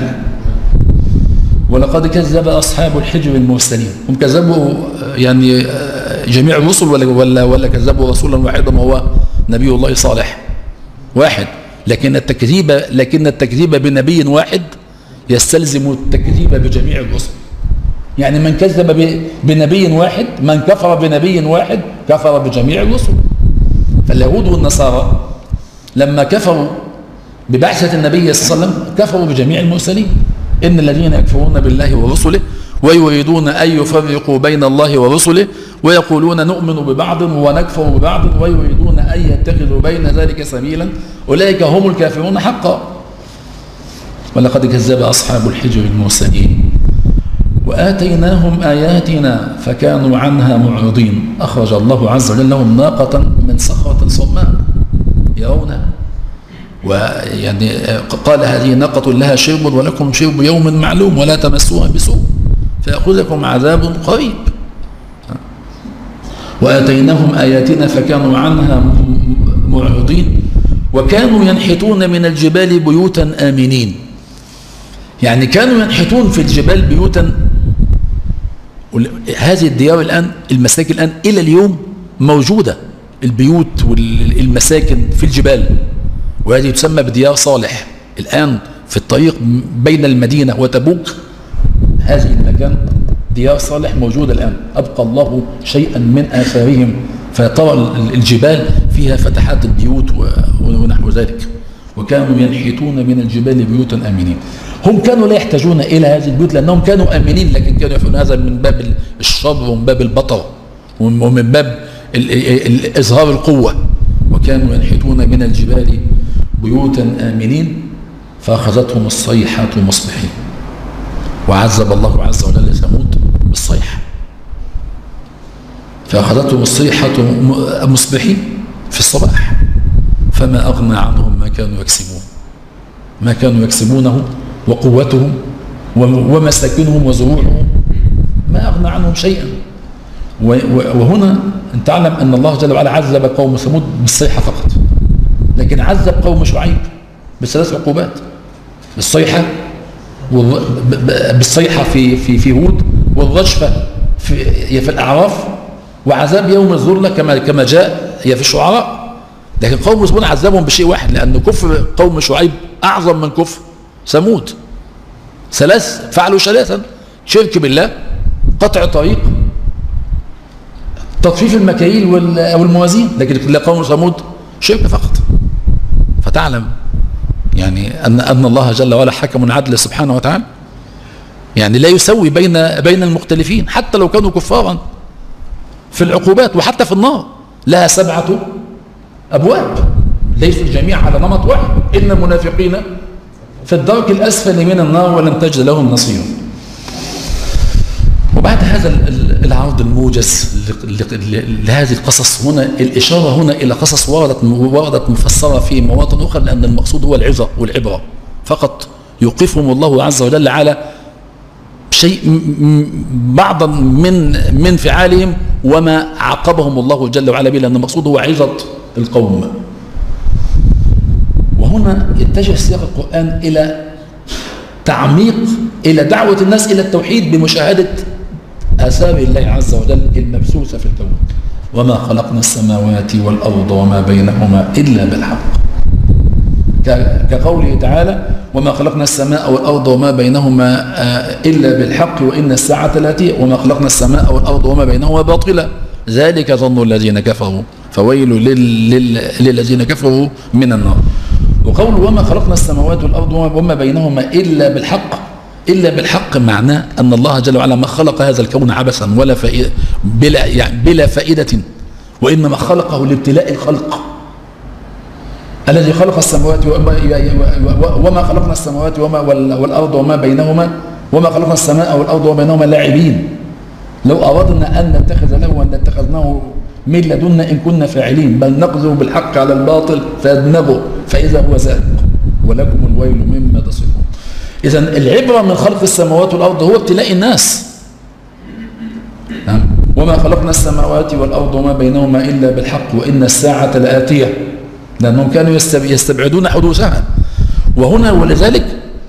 ولقد كذب أصحاب الحجر المرسلين. هم كذبوا يعني جميع الرسل ولا ولا ولا كذبوا رسولا واحدا وهو نبي الله صالح واحد، لكن التكذيب لكن التكذيب بنبي واحد يستلزم التكذيب بجميع الرسل. يعني من كذب بنبي واحد، من كفر بنبي واحد كفر بجميع الرسل. فاليهود والنصارى لما كفروا ببعثة النبي صلى الله عليه وسلم كفروا بجميع المرسلين. إن الذين يكفرون بالله ورسله ويريدون أن يفرقوا بين الله ورسله ويقولون نؤمن ببعض ونكفر ببعض ويريدون أن يتخذوا بين ذلك سبيلا أولئك هم الكافرون حقا. ولقد كذب أصحاب الحجر المرسلين وآتيناهم آياتنا فكانوا عنها معرضين. أخرج الله عز وجل لهم ناقة من صخرة صماء يرونها، ويعني قال هذه ناقة لها شرب ولكم شرب يوم معلوم ولا تمسوها بسوء فيأخذكم عذاب قريب. وآتيناهم آياتنا فكانوا عنها معرضين وكانوا ينحتون من الجبال بيوتا آمنين. يعني كانوا ينحتون في الجبال بيوتا. هذه الديار الآن، المساكن الآن إلى اليوم موجودة، البيوت والمساكن في الجبال، وهذه تسمى بديار صالح. الآن في الطريق بين المدينة وتبوك هذه المكان ديار صالح موجودة الآن، أبقى الله شيئا من آثارهم، فترى الجبال فيها فتحات البيوت ونحو ذلك. وكانوا ينحتون من الجبال بيوتا آمنين. هم كانوا لا يحتاجون إلى هذه البيوت لأنهم كانوا آمنين، لكن كانوا يفعلون هذا من باب الشر ومن باب البطر ومن باب إظهار القوة. وكانوا ينحتون من الجبال بيوتا آمنين فأخذتهم الصيحة مصبحين. وعذب الله عز وجل ثمود بالصيحة. فأخذتهم الصيحة مصبحين في الصباح فما أغنى عنهم ما كانوا يكسبون ما كانوا يكسبونه وقوتهم ومساكنهم وزروعهم ما أغنى عنهم شيئا. وهنا أن تعلم أن الله جل وعلا عذب قوم ثمود بالصيحة فقط، لكن عذب قوم شعيب بثلاث عقوبات: بالصيحة بالصيحة في في في هود، والرجفة في في الأعراف، وعذاب يوم الذلة كما كما جاء هي في الشعراء. لكن قوم ثمود عذبهم بشيء واحد، لأن كفر قوم شعيب أعظم من كفر ثمود. ثلاث فعلوا ثلاثا: شرك بالله، قطع طريق، تطفيف المكاييل والموازين. لكن قوم ثمود شرك فقط. فتعلم يعني أن أن الله جل وعلا حكم عدل سبحانه وتعالى، يعني لا يسوي بين بين المختلفين حتى لو كانوا كفارا في العقوبات، وحتى في النار لها سبعة أبواب، ليسوا الجميع على نمط واحد. إن المنافقين في الدرك الأسفل من النار ولن تجد لهم نصيرا. وبعد هذا العرض الموجز لهذه القصص، هنا الإشارة هنا إلى قصص وردت وردت مفسرة في مواطن أخرى، لأن المقصود هو العظة والعبرة فقط. يوقفهم الله عز وجل على شيء بعضا من من فعالهم وما عاقبهم الله جل وعلا به، لأن المقصود هو عظة القوم. وهنا يتجه سياق القرآن إلى تعميق، إلى دعوة الناس إلى التوحيد بمشاهدة آثار الله عز وجل المبثوثة في الكون. وما خلقنا السماوات والأرض وما بينهما إلا بالحق، كقوله تعالى: وما خلقنا السماء والأرض وما بينهما إلا بالحق وإن الساعة لآتية وما خلقنا السماء والأرض وما بينهما باطلا ذلك ظن الذين كفروا فويل للذين كفروا من النار. وقوله وما خلقنا السماوات والأرض وما بينهما إلا بالحق، إلا بالحق معناه أن الله جل وعلا ما خلق هذا الكون عبثا ولا فائدة بلا, يعني بلا فائدة، وإنما خلقه لابتلاء الخلق. الذي خلق السماوات وما خلقنا السماوات وما والأرض وما بينهما وما خلقنا السماء والأرض وما بينهما لاعبين. لو أردنا أن نتخذ له أن نتخذناه من لدنا إن كنا فاعلين، بل نقذف بالحق على الباطل فيدمغه فإذا هو زاهق ولكم الويل مما تصفون. إذن العبرة من خلق السماوات والأرض هو ابتلاء الناس. وما خلقنا السماوات والأرض وما بينهما إلا بالحق وإن الساعة لآتية، لأنهم كانوا يستبعدون حدوثها. وهنا ولذلك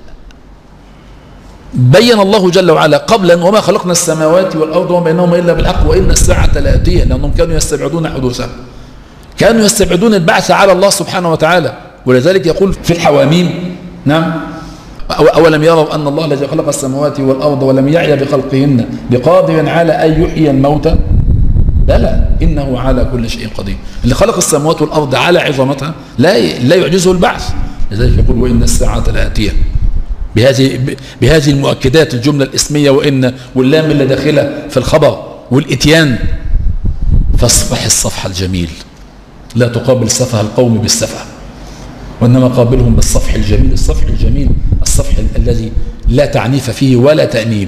بين الله جل وعلا قبلا وما خلقنا السماوات والأرض وما بينهما إلا بالحق وإن الساعة لآتية، لأنهم كانوا يستبعدون حدوثها، كانوا يستبعدون البعث على الله سبحانه وتعالى. ولذلك يقول في الحواميم: نعم أولم يروا أن الله الذي خلق السماوات والأرض ولم يعي بخلقهن بقادر على أن يحيي الموتى بلى إنه على كل شيء قدير. اللي خلق السماوات والأرض على عظمتها لا لا يعجزه البعث. لذلك يقول وإن الساعة لآتية بهذه بهذه المؤكدات، الجملة الاسمية وإن واللام اللي داخلة في الخبر والإتيان. فاصفح الصفح الجميل، لا تقابل سفه القوم بالسفه، وإنما قابلهم بالصفح الجميل. الصفح الجميل الصفح الذي لا تعنيف فيه ولا تأنيب.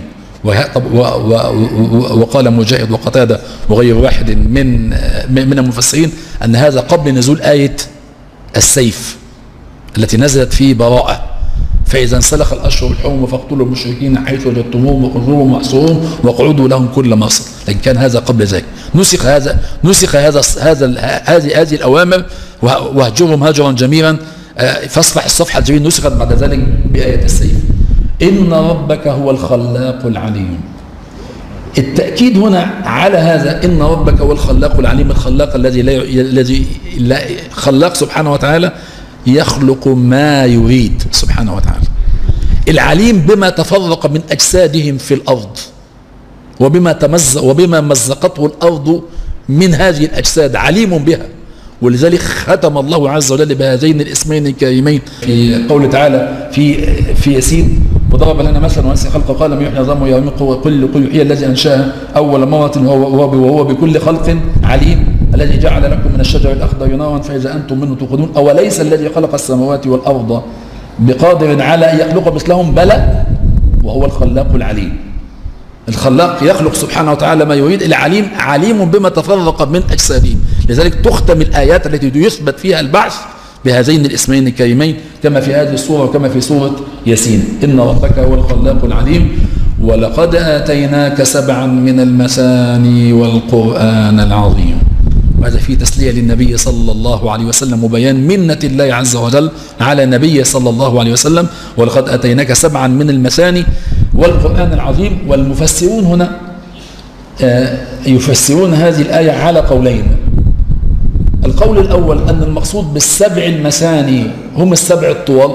وقال مجاهد وقتادة وغير واحد من من المفسرين أن هذا قبل نزول آية السيف التي نزلت في براءة: فإذا انسلخ الأشهر الحرم فاقتلوا المشركين حيث وجدتموهم وخذوهم واحصروهم واقعدوا لهم كل مصر. لكن كان هذا قبل ذلك. نسخ هذا نسخ هذا هذا هذه هذه الأوامر واهجرهم هجرا جميلا. فاصفح الصفحة الجميل نسخت بعد ذلك بآية السيف: إن ربك هو الخلاق العليم. التأكيد هنا على هذا، إن ربك هو الخلاق العليم. الخلاق الذي لا الذي لا خلاق سبحانه وتعالى يخلق ما يريد سبحانه وتعالى. العليم بما تفرق من أجسادهم في الأرض وبما تمزق وبما مزقته الأرض من هذه الأجساد، عليم بها. ولذلك ختم الله عز وجل بهذين الاسمين الكريمين في قوله تعالى في في ياسين: وضرب لنا مثلا ونسي خلقه قال من يحيي العظام ويميت قل قل يحيي الذي انشاها اول مره وهو, وهو بكل خلق عليم الذي جعل لكم من الشجر الاخضر نارا فاذا انتم منه توقدون اوليس الذي خلق السماوات والارض بقادر على ان يخلق مثلهم بلى وهو الخلاق العليم. الخلاق يخلق سبحانه وتعالى ما يريد. العليم عليم بما تفرق من أجسادهم، لذلك تختم الآيات التي يثبت فيها البعث بهذين الاسمين الكريمين كما في هذه السورة وكما في سورة ياسين: إن ربك هو الخلاق العليم ولقد آتيناك سبعا من المثاني والقرآن العظيم. وهذا فيه تسلية للنبي صلى الله عليه وسلم وبيان منة الله عز وجل على نبيه صلى الله عليه وسلم: ولقد آتيناك سبعا من المثاني والقرآن العظيم. والمفسرون هنا يفسرون هذه الآية على قولين. القول الأول أن المقصود بالسبع المثاني هم السبع الطوال،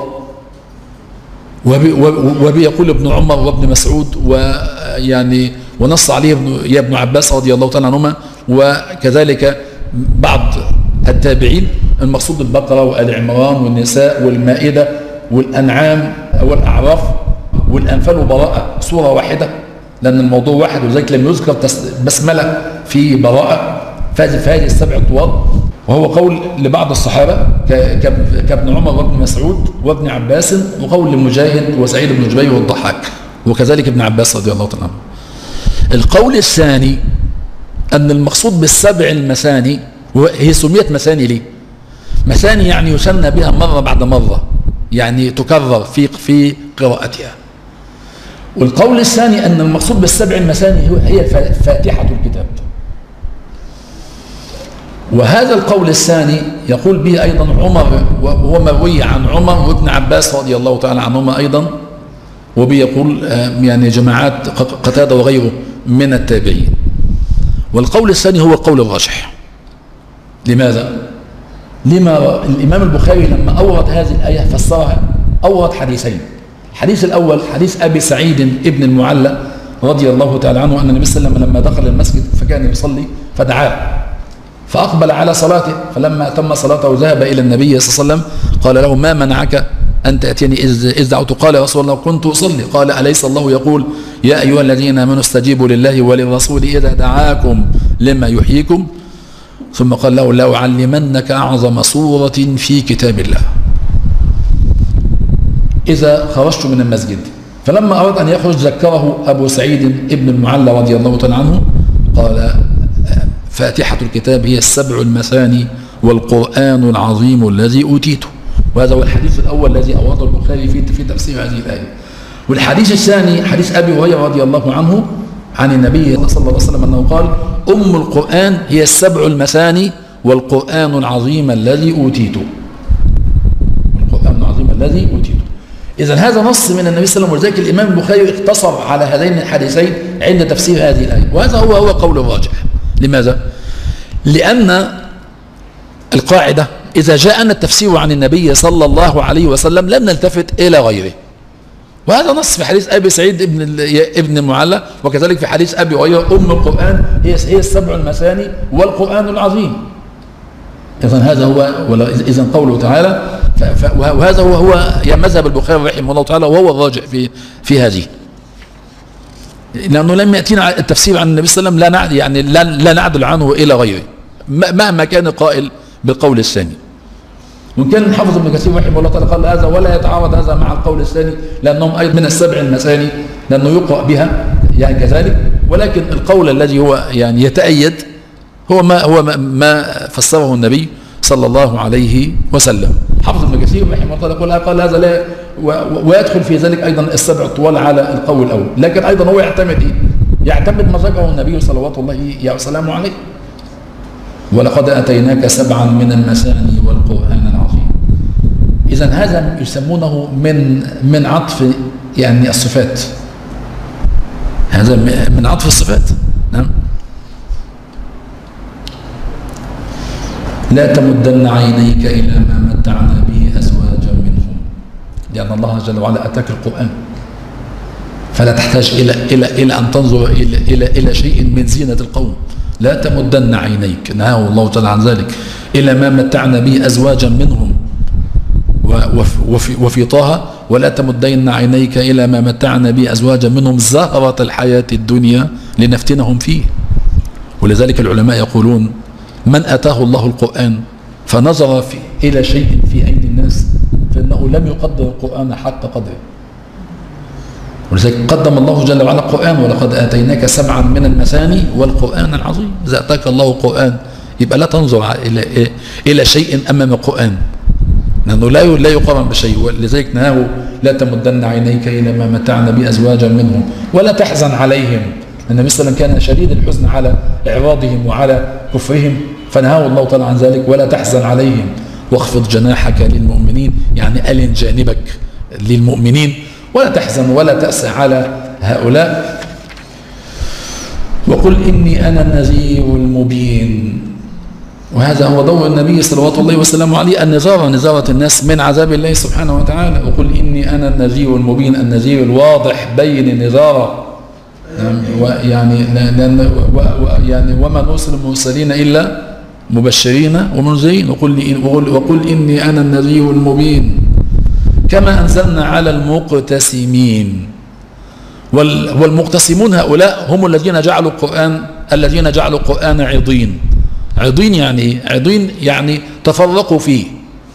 وبيقول ابن عمر وابن مسعود ويعني ونص عليه ابن يا ابن عباس رضي الله تعالى عنهما، وكذلك بعض التابعين، المقصود البقرة وآل عمران والنساء والمائدة والأنعام والأعراف والأنفال وبراءة، سورة واحدة لأن الموضوع واحد، وذلك لم يذكر بسملة في براءة. فهذه السبع الطوال، وهو قول لبعض الصحابة كابن عمر وابن مسعود وابن عباس، وقول لمجاهد وسعيد بن جبير والضحاك وكذلك ابن عباس رضي الله تعالى عنه. القول الثاني أن المقصود بالسبع المثاني، وهي سميت مثاني ليه؟ مثاني يعني يسنى بها مرة بعد مرة، يعني تكرر في في قراءتها. والقول الثاني أن المقصود بالسبع المثاني هي فاتحة الكتاب. وهذا القول الثاني يقول به أيضا عمر، وهو مروي عن عمر وابن عباس رضي الله تعالى عنهما أيضا، وبيقول يعني جماعات قتادة وغيره من التابعين. والقول الثاني هو القول الراجح. لماذا؟ لما الإمام البخاري لما أورد هذه الآية فسرها أورد حديثين. الحديث الأول حديث أبي سعيد ابن المعلى رضي الله تعالى عنه أن النبي صلى الله عليه وسلم لما دخل المسجد فكان يصلي فدعاه فأقبل على صلاته، فلما تم صلاته ذهب إلى النبي صلى الله عليه وسلم قال له: ما منعك أن تأتيني إذ دعوت؟ قال: يا رسول الله كنت أصلي. قال: أليس الله يقول: يا أيها الذين آمنوا استجيبوا لله وللرسول إذا دعاكم لما يحييكم؟ ثم قال له: لا أعلمنك أعظم سورة في كتاب الله إذا خرجت من المسجد. فلما أراد أن يخرج ذكره أبو سعيد ابن المعلى رضي الله تعالى عنه قال: فاتحة الكتاب هي السبع المثاني والقرآن العظيم الذي أوتيته. وهذا هو الحديث الأول الذي أورده البخاري في في تفسير هذه الآية. والحديث الثاني حديث أبي هريرة رضي الله عنه عن النبي صلى الله عليه وسلم أنه قال: أم القرآن هي السبع المثاني والقرآن العظيم الذي أوتيته. القرآن العظيم الذي أوتيته. إذن هذا نص من النبي صلى الله عليه وسلم، ولذلك الإمام البخاري اقتصر على هذين الحديثين عند تفسير هذه الآية، وهذا هو هو قول الراجح. لماذا؟ لأن القاعدة إذا جاءنا التفسير عن النبي صلى الله عليه وسلم لم نلتفت إلى غيره، وهذا نص في حديث أبي سعيد ابن ابن المعلى، وكذلك في حديث أبي هريرة: أم القرآن هي هي السبع المثاني والقرآن العظيم. إذن هذا هو إذن قوله تعالى، وهذا هو هو مذهب البخاري رحمه الله تعالى، وهو الراجع في في هذه، لأنه لم يأتينا التفسير عن النبي صلى الله عليه وسلم لا نعدل يعني لا, لا نعدل عنه إلى غيره مهما كان قائل بالقول الثاني. وإن كان الحافظ ابن كثير رحمه الله تعالى قال هذا ولا يتعارض هذا مع القول الثاني، لأنهم أيضا من السبع المثاني لأنه يقرأ بها يعني كذلك، ولكن القول الذي هو يعني يتأيد هو ما هو ما فسره النبي صلى الله عليه وسلم. حافظ ابن كثير رحمه الله تعالى قال هذا لا، ويدخل في ذلك أيضا السبع الطوال على القول الأول، لكن أيضا هو يعتمد إيه؟ يعتمد ما ذكره النبي صلوات الله وسلامه عليه: ولقد أتيناك سبعا من المثاني والقرآن العظيم. إذن هذا يسمونه من من عطف يعني الصفات، هذا من عطف الصفات. نعم. لا تمدن عينيك إلى ما متعنا به أزواجا منهم، لأن الله جل وعلا أتاك القرآن فلا تحتاج إلى إلى إلى أن تنظر إلى إلى إلى شيء من زينة القوم. لا تمدن عينيك، نهاه الله تعالى عن ذلك، إلى ما متعنا به أزواجا منهم. وفي, وفي طه: ولا تمدن عينيك إلى ما متعنا به أزواجا منهم زهرة الحياة الدنيا لنفتنهم فيه. ولذلك العلماء يقولون: من أتاه الله القرآن فنظر في إلى شيء في أيدي الناس فإنه لم يقدر القرآن حق قدره. ولذلك قدم الله جل وعلا القرآن: ولقد آتيناك سبعا من المثاني والقرآن العظيم. إذا أتاك الله القرآن يبقى لا تنظر إلى إلى شيء أمام القرآن، لأنه لا لا يقارن بشيء. ولذلك نهاه: لا تمدن عينيك إلى ما متعنا بأزواجا منهم ولا تحزن عليهم، لأن النبي صلى الله عليه وسلم كان شديد الحزن على إعراضهم وعلى كفرهم، فنهاه الله تعالى عن ذلك: ولا تحزن عليهم واخفض جناحك للمؤمنين، يعني ألن جانبك للمؤمنين ولا تحزن ولا تأس على هؤلاء. وقل إني أنا النذير المبين. وهذا هو دور النبي صلوات الله وسلامه عليه: النذارة، نذارة الناس من عذاب الله سبحانه وتعالى. وقل إني أنا النذير المبين، النذير الواضح بين النذارة، يعني يعني وما نرسل المرسلين إلا مبشرين ومنذرين. وقل, وقل إني أنا النذير المبين كما أنزلنا على المقتسمين. والمقتسمون هؤلاء هم الذين جعلوا القرآن الذين جعلوا القرآن عضين. عضين يعني عضين يعني تفرقوا فيه.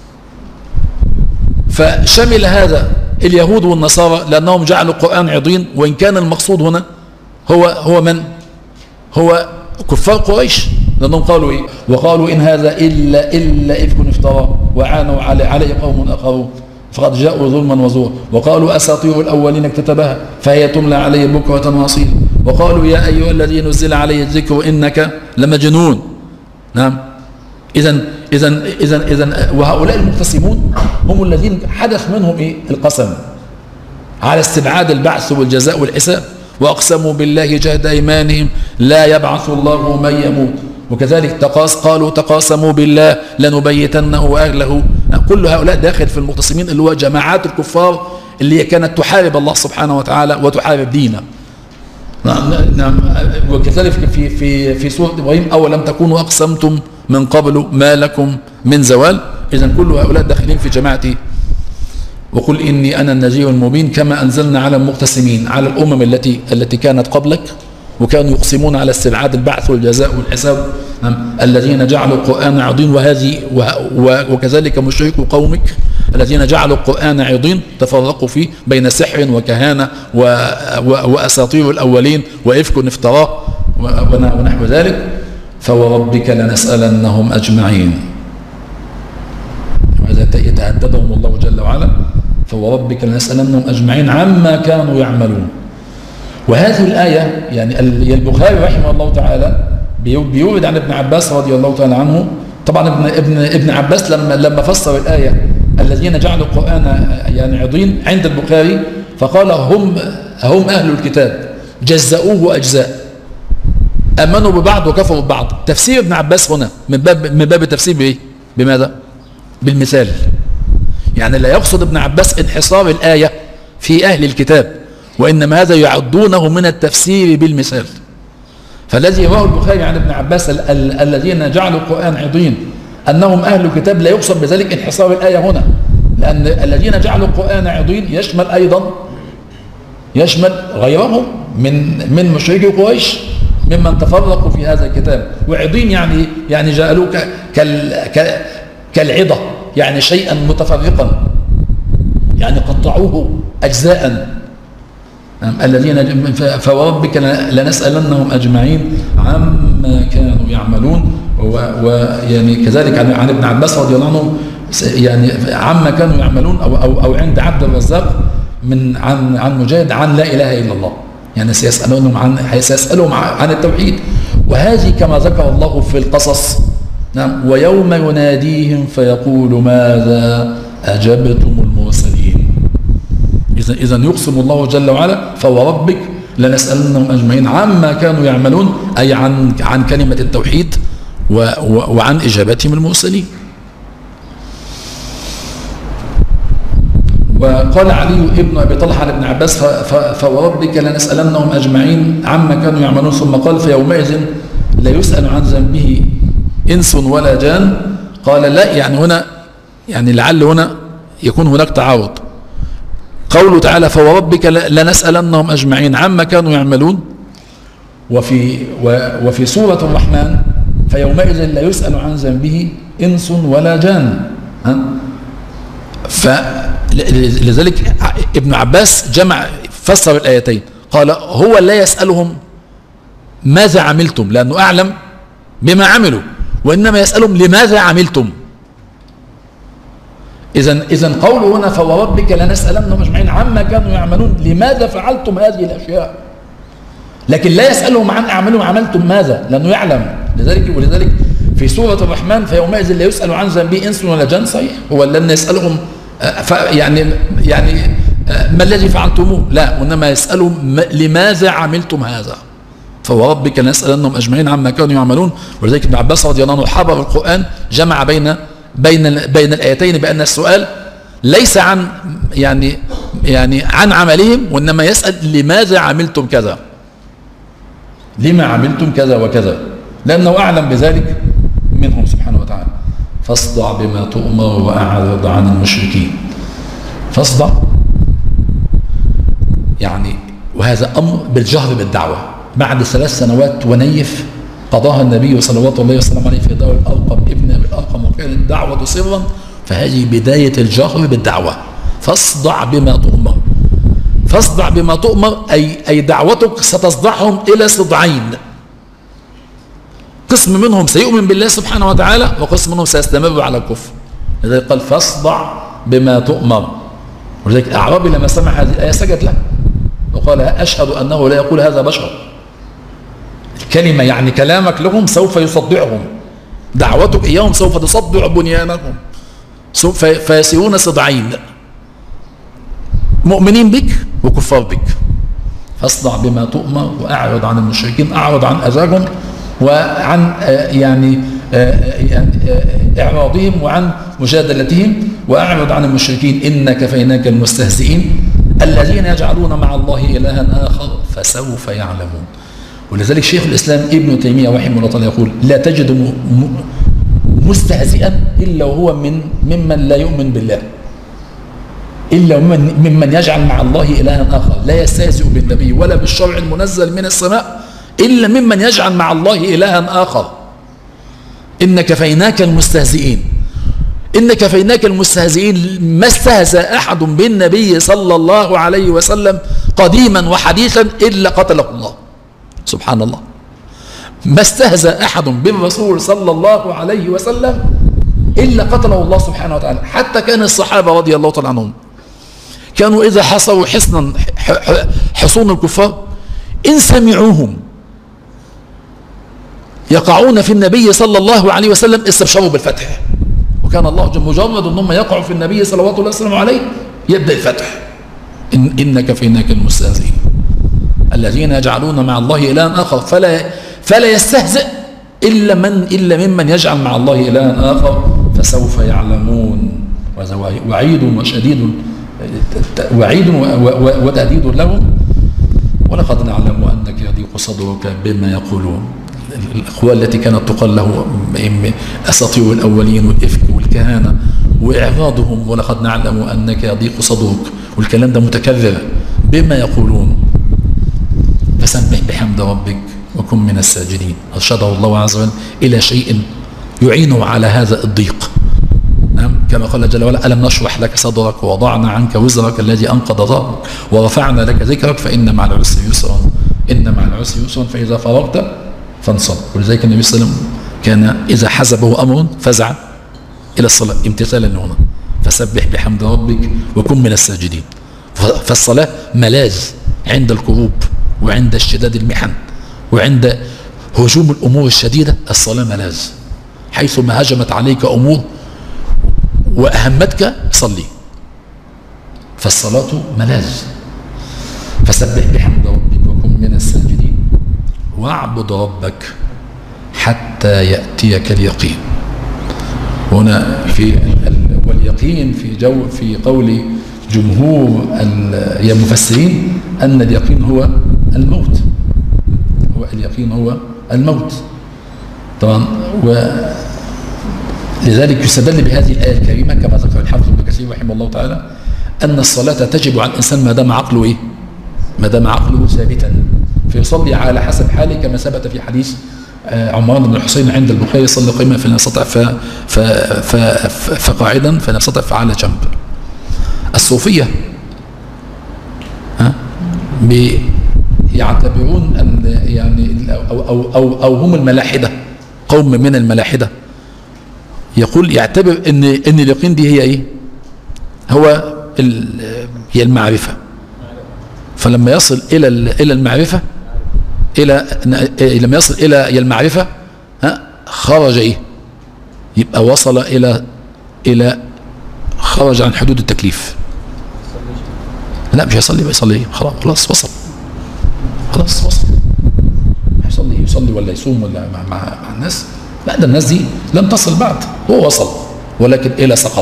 فشمل هذا اليهود والنصارى لأنهم جعلوا القرآن عضين، وإن كان المقصود هنا هو هو من هو كفار قريش، لأنهم قالوا إيه؟ وقالوا إن هذا إلا إلا إفك افترى وعانوا عليه قوم آخرون فقد جاءوا ظلما وزورا. وقالوا أساطير الأولين اكتتبها فهي تملى عليه بكرة وأصيلا. وقالوا يا أيها الذي نزل عليه الذكر إنك لمجنون. نعم. إذن إذن إذن إذن وهؤلاء المقتسمون هم الذين حدث منهم إيه؟ القسم على استبعاد البعث والجزاء والحساب. وأقسموا بالله جهد أيمانهم لا يبعث الله من يموت. وكذلك تقاس قالوا تقاسموا بالله لنبيتنه وأهله. كل هؤلاء داخل في المقتسمين، اللي هو جماعات الكفار اللي كانت تحارب الله سبحانه وتعالى وتحارب دينه. نعم. وكذلك في في في سورة إبراهيم: أولم تكونوا أقسمتم من قبل ما لكم من زوال. إذن كل هؤلاء داخلين في جماعتي. وقل إني أنا النذير المبين كما أنزلنا على المقتسمين، على الأمم التي التي كانت قبلك وكانوا يقسمون على استبعاد البعث والجزاء والحساب، الذين جعلوا القرآن عضين. وهذه وكذلك مشركو قومك الذين جعلوا القرآن عضين، تفرقوا فيه بين سحر وكهانة وأساطير الأولين وإفك افتراه ونحو ذلك. فوربك لنسألنهم أجمعين. يتهددهم الله جل وعلا: فوربك لنسألنهم أجمعين عما كانوا يعملون. وهذه الآية يعني البخاري رحمه الله تعالى بيورد عن ابن عباس رضي الله تعالى عنه. طبعا ابن ابن ابن عباس لما لما فسر الآية الذين جعلوا القرآن يعني عضين عند البخاري فقال: هم هم أهل الكتاب جزأوه أجزاء، آمنوا ببعض وكفروا ببعض. تفسير ابن عباس هنا من باب من باب التفسير بإيه؟ بماذا؟ بالمثال. يعني لا يقصد ابن عباس انحصار الآية في أهل الكتاب، وإنما هذا يعدونه من التفسير بالمثال. فالذي رواه البخاري عن ابن عباس ال ال الذين جعلوا القرآن عضين أنهم أهل الكتاب، لا يقصد بذلك انحصار الآية هنا، لأن الذين جعلوا القرآن عضين يشمل أيضا يشمل غيرهم من من مشركي قريش ممن تفرقوا في هذا الكتاب. وعضين يعني يعني جعلوه كال كالعضة، يعني شيئا متفرقا، يعني قطعوه أجزاء. الذين فوربك لنسألنهم أجمعين عما كانوا يعملون. ويعني كذلك عن ابن عباس رضي الله عنه يعني عما كانوا يعملون، أو, أو, أو عند عبد الرزاق من عن عن مجاهد عن لا إله إلا الله، يعني سيسألونهم عن سيسألهم عن التوحيد. وهذه كما ذكر الله في القصص: نعم، ويوم يناديهم فيقول ماذا أجبتم المرسلين. إذا إذا يقسم الله جل وعلا: فوربك لنسألنهم أجمعين عما كانوا يعملون، أي عن عن كلمة التوحيد وعن إجابتهم المرسلين. وقال علي ابن أبي طلحة عن ابن عباس: فوربك لنسألنهم أجمعين عما كانوا يعملون. ثم قال: فيومئذ لا يسأل عن ذنبه إنس ولا جان. قال: لا، يعني هنا يعني لعل هنا يكون هناك تعارض. قوله تعالى: فوربك لنسألنهم أجمعين عما كانوا يعملون، وفي وفي سورة الرحمن: فيومئذ لا يسأل عن ذنبه إنس ولا جان. فلذلك ابن عباس جمع فسر الآيتين قال هو لا يسألهم ماذا عملتم لأنه أعلم بما عملوا، وإنما يسألهم لماذا عملتم. إذن إذن قوله هنا فوربك لنسألنهم أجمعين عما كانوا يعملون، لماذا فعلتم هذه الأشياء، لكن لا يسألهم عن أعمالهم عملتم ماذا، لأنه يعلم. لذلك ولذلك في سورة الرحمن فيومئذ لا يسأل عن ذنبه إنس ولا جن، صحيح هو لن يسألهم يعني يعني ما الذي فعلتموه، لا، وإنما يسألهم لماذا عملتم هذا. فوربك لنسألنهم أجمعين عما كانوا يعملون. ولذلك ابن عباس رضي الله عنه حبر القرآن جمع بين بين بين الآيتين بأن السؤال ليس عن يعني يعني عن عملهم، وإنما يسأل لماذا عملتم كذا، لما عملتم كذا وكذا، لأنه أعلم بذلك منهم سبحانه وتعالى. فاصدع بما تؤمر وأعرض عن المشركين. فاصدع يعني، وهذا أمر بالجهر بالدعوة بعد ثلاث سنوات ونيف قضاها النبي صلى الله عليه وسلم عليه في دار الأرقم ابن أبي الأرقم، وكانت الدعوة سرا، فهذه بداية الجهر بالدعوة. فاصدع بما تؤمر. فاصدع بما تؤمر أي أي دعوتك ستصدعهم إلى صدعين، قسم منهم سيؤمن بالله سبحانه وتعالى، وقسم منهم سيستمر على الكفر. لذلك قال فاصدع بما تؤمر. ولذلك الأعرابي لما سمع هذه الآية سجد له وقال أشهد أنه لا يقول هذا بشر. الكلمة يعني كلامك لهم سوف يصدعهم، دعوتك إياهم سوف تصدع بنيانهم، فيسيرون صدعين، مؤمنين بك وكفار بك. فاصدع بما تؤمر وأعرض عن المشركين، أعرض عن أذاهم وعن يعني إعراضهم وعن مجادلتهم، وأعرض عن المشركين إن كفيناك المستهزئين الذين يجعلون مع الله إلها آخر فسوف يعلمون. ولذلك شيخ الإسلام ابن تيمية رحمه الله تعالى يقول لا تجد مستهزئا إلا وهو من ممن لا يؤمن بالله، إلا ممن يجعل مع الله إلها آخر، لا يستهزئ بالنبي ولا بالشرع المنزل من السماء إلا ممن يجعل مع الله إلها آخر. إن كفيناك المستهزئين، إن كفيناك المستهزئين، ما استهزأ أحد بالنبي صلى الله عليه وسلم قديما وحديثا إلا قتله الله سبحان الله. ما استهزأ أحد بالرسول صلى الله عليه وسلم إلا قتله الله سبحانه وتعالى. حتى كان الصحابة رضي الله تعالى عنهم كانوا إذا حصروا حصنا حصون الكفار إن سمعوهم يقعون في النبي صلى الله عليه وسلم استبشروا بالفتح، وكان الله مجرد أنهم يقعوا في النبي صلى الله عليه وسلم عليه يبدأ الفتح. إن إنك فيناك المستهزئين الذين يجعلون مع الله إلها آخر فلا فلا يستهزئ إلا من إلا ممن يجعل مع الله إلها آخر فسوف يعلمون. وهذا وعيد وشديد، وعيد وتهديد لهم. ولقد نعلم أنك يضيق صدرك بما يقولون. الأقوال التي كانت تقال له أساطير الأولين والإفك والكهانة وإعراضهم، ولقد نعلم أنك يضيق صدرك، والكلام ده متكرر بما يقولون. فسبح بحمد ربك وكن من الساجدين. أرشده الله عز وجل إلى شيء يعينه على هذا الضيق. نعم، كما قال جل وعلا ألم نشرح لك صدرك ووضعنا عنك وزرك الذي أنقض ظهرك ورفعنا لك ذكرك فإن مع العسر يسرا إن مع العسر يسرا فإذا فرغت فانصب. ولذلك النبي صلى الله عليه وسلم كان إذا حزبه أمر فزع إلى الصلاة امتثالا هنا. فسبح بحمد ربك وكن من الساجدين. فالصلاة ملاذ عند الكروب وعند اشتداد المحن وعند هجوم الأمور الشديدة. الصلاة ملاذ، حيث ما هجمت عليك أمور وأهمتك صلي، فالصلاة ملاذ. فسبح بحمد ربك وكن من الساجدين واعبد ربك حتى يأتيك اليقين. هنا في واليقين في جو في قول جمهور المفسرين أن اليقين هو الموت، هو اليقين هو الموت طبعا. ولذلك يستدل بهذه الآية الكريمة كما ذكر الحافظ ابن كثير رحمه الله تعالى أن الصلاة تجب على الإنسان ما دام عقله إيه؟ ما دام عقله ثابتا، فيصلي على حسب حاله كما ثبت في حديث عمران بن الحسين عند البخاري صلى قائما فإن يستطع فقاعدا فإن يستطع فعلى جنب. الصوفية ها يعتبرون أن يعني أو, أو, أو, أو هم الملاحدة، قوم من الملاحدة يقول يعتبر أن أن اليقين دي هي إيه؟ هو هي المعرفة. فلما يصل إلى إلى المعرفة إلى لما يصل إلى المعرفة ها خرج إيه؟ يبقى وصل إلى إلى خرج عن حدود التكليف. لا مش هيصلي، بيصلي خلاص خلاص وصل، خلاص وصل. هيصلي يصلي ولا يصوم ولا مع, مع, مع الناس؟ لا، ده الناس دي لم تصل بعد، هو وصل ولكن إلى سقط.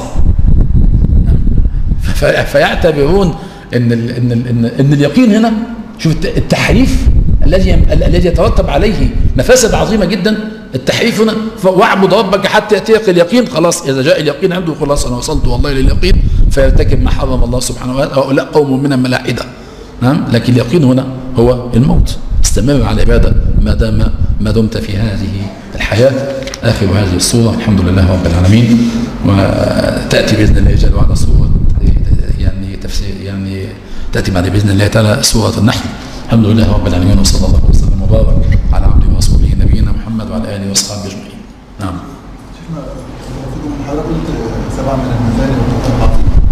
فيعتبرون ان ال ان ال ان, إن اليقين هنا، شوف التحريف الذي الذي يترتب عليه مفاسد عظيمه جدا. التحريف هنا واعبد ربك حتى ياتيك اليقين، خلاص اذا جاء اليقين عنده خلاص انا وصلت والله لليقين، فيرتكب ما حرم الله سبحانه وتعالى. هؤلاء قوم من الملاحده. نعم، لكن اليقين هنا هو الموت. استمر على العباده ما دام ما دمت في هذه الحياه. اخر هذه الصوره الحمد لله رب العالمين، وتاتي باذن الله جل وعلا صوره يعني تفسير يعني تاتي بعد باذن الله تعالى سوره النحل. الحمد لله رب العالمين، وصلى الله وسلم وبارك على عبده ورسوله نبينا محمد وعلى اله واصحابه اجمعين. نعم. شيخنا المفروض حضرتك قلت سبعه من المثاني والمثاني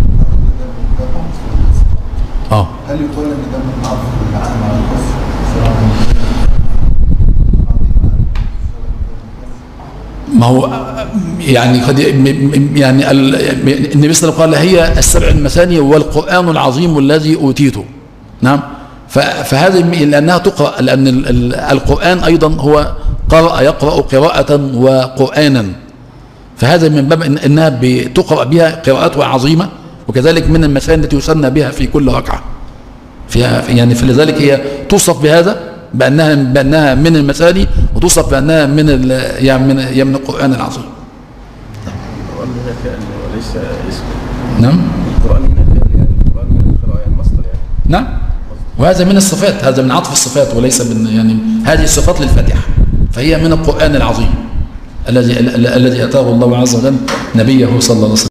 اه هل يقال ان ده من عطف المعاني مع القصر؟ سبعه من ما هو يعني قد يعني النبي صلى الله عليه وسلم قال هي السبع المثاني والقرآن العظيم الذي أوتيته. نعم. فهذه لأنها تقرأ، لأن القرآن أيضا هو قرأ يقرأ قراءة وقرآنا، فهذا من باب أنها تقرأ بها قراءات عظيمة، وكذلك من المثاني التي يسنى بها في كل ركعة فيها يعني. فلذلك هي توصف بهذا بأنها بأنها من المثاني، وتوصف بأنها من يعني من من القرآن العظيم. القرآن هنا فعل وليس اسم. نعم. القرآن هنا فعل يعني القرآن من القراءة يعني مصدر يعني. نعم. وهذا من الصفات، هذا من عطف الصفات وليس من يعني هذه الصفات للفاتحة، فهي من القرآن العظيم الذي الذي أتاه الله عز وجل نبيه صلى الله عليه وسلم.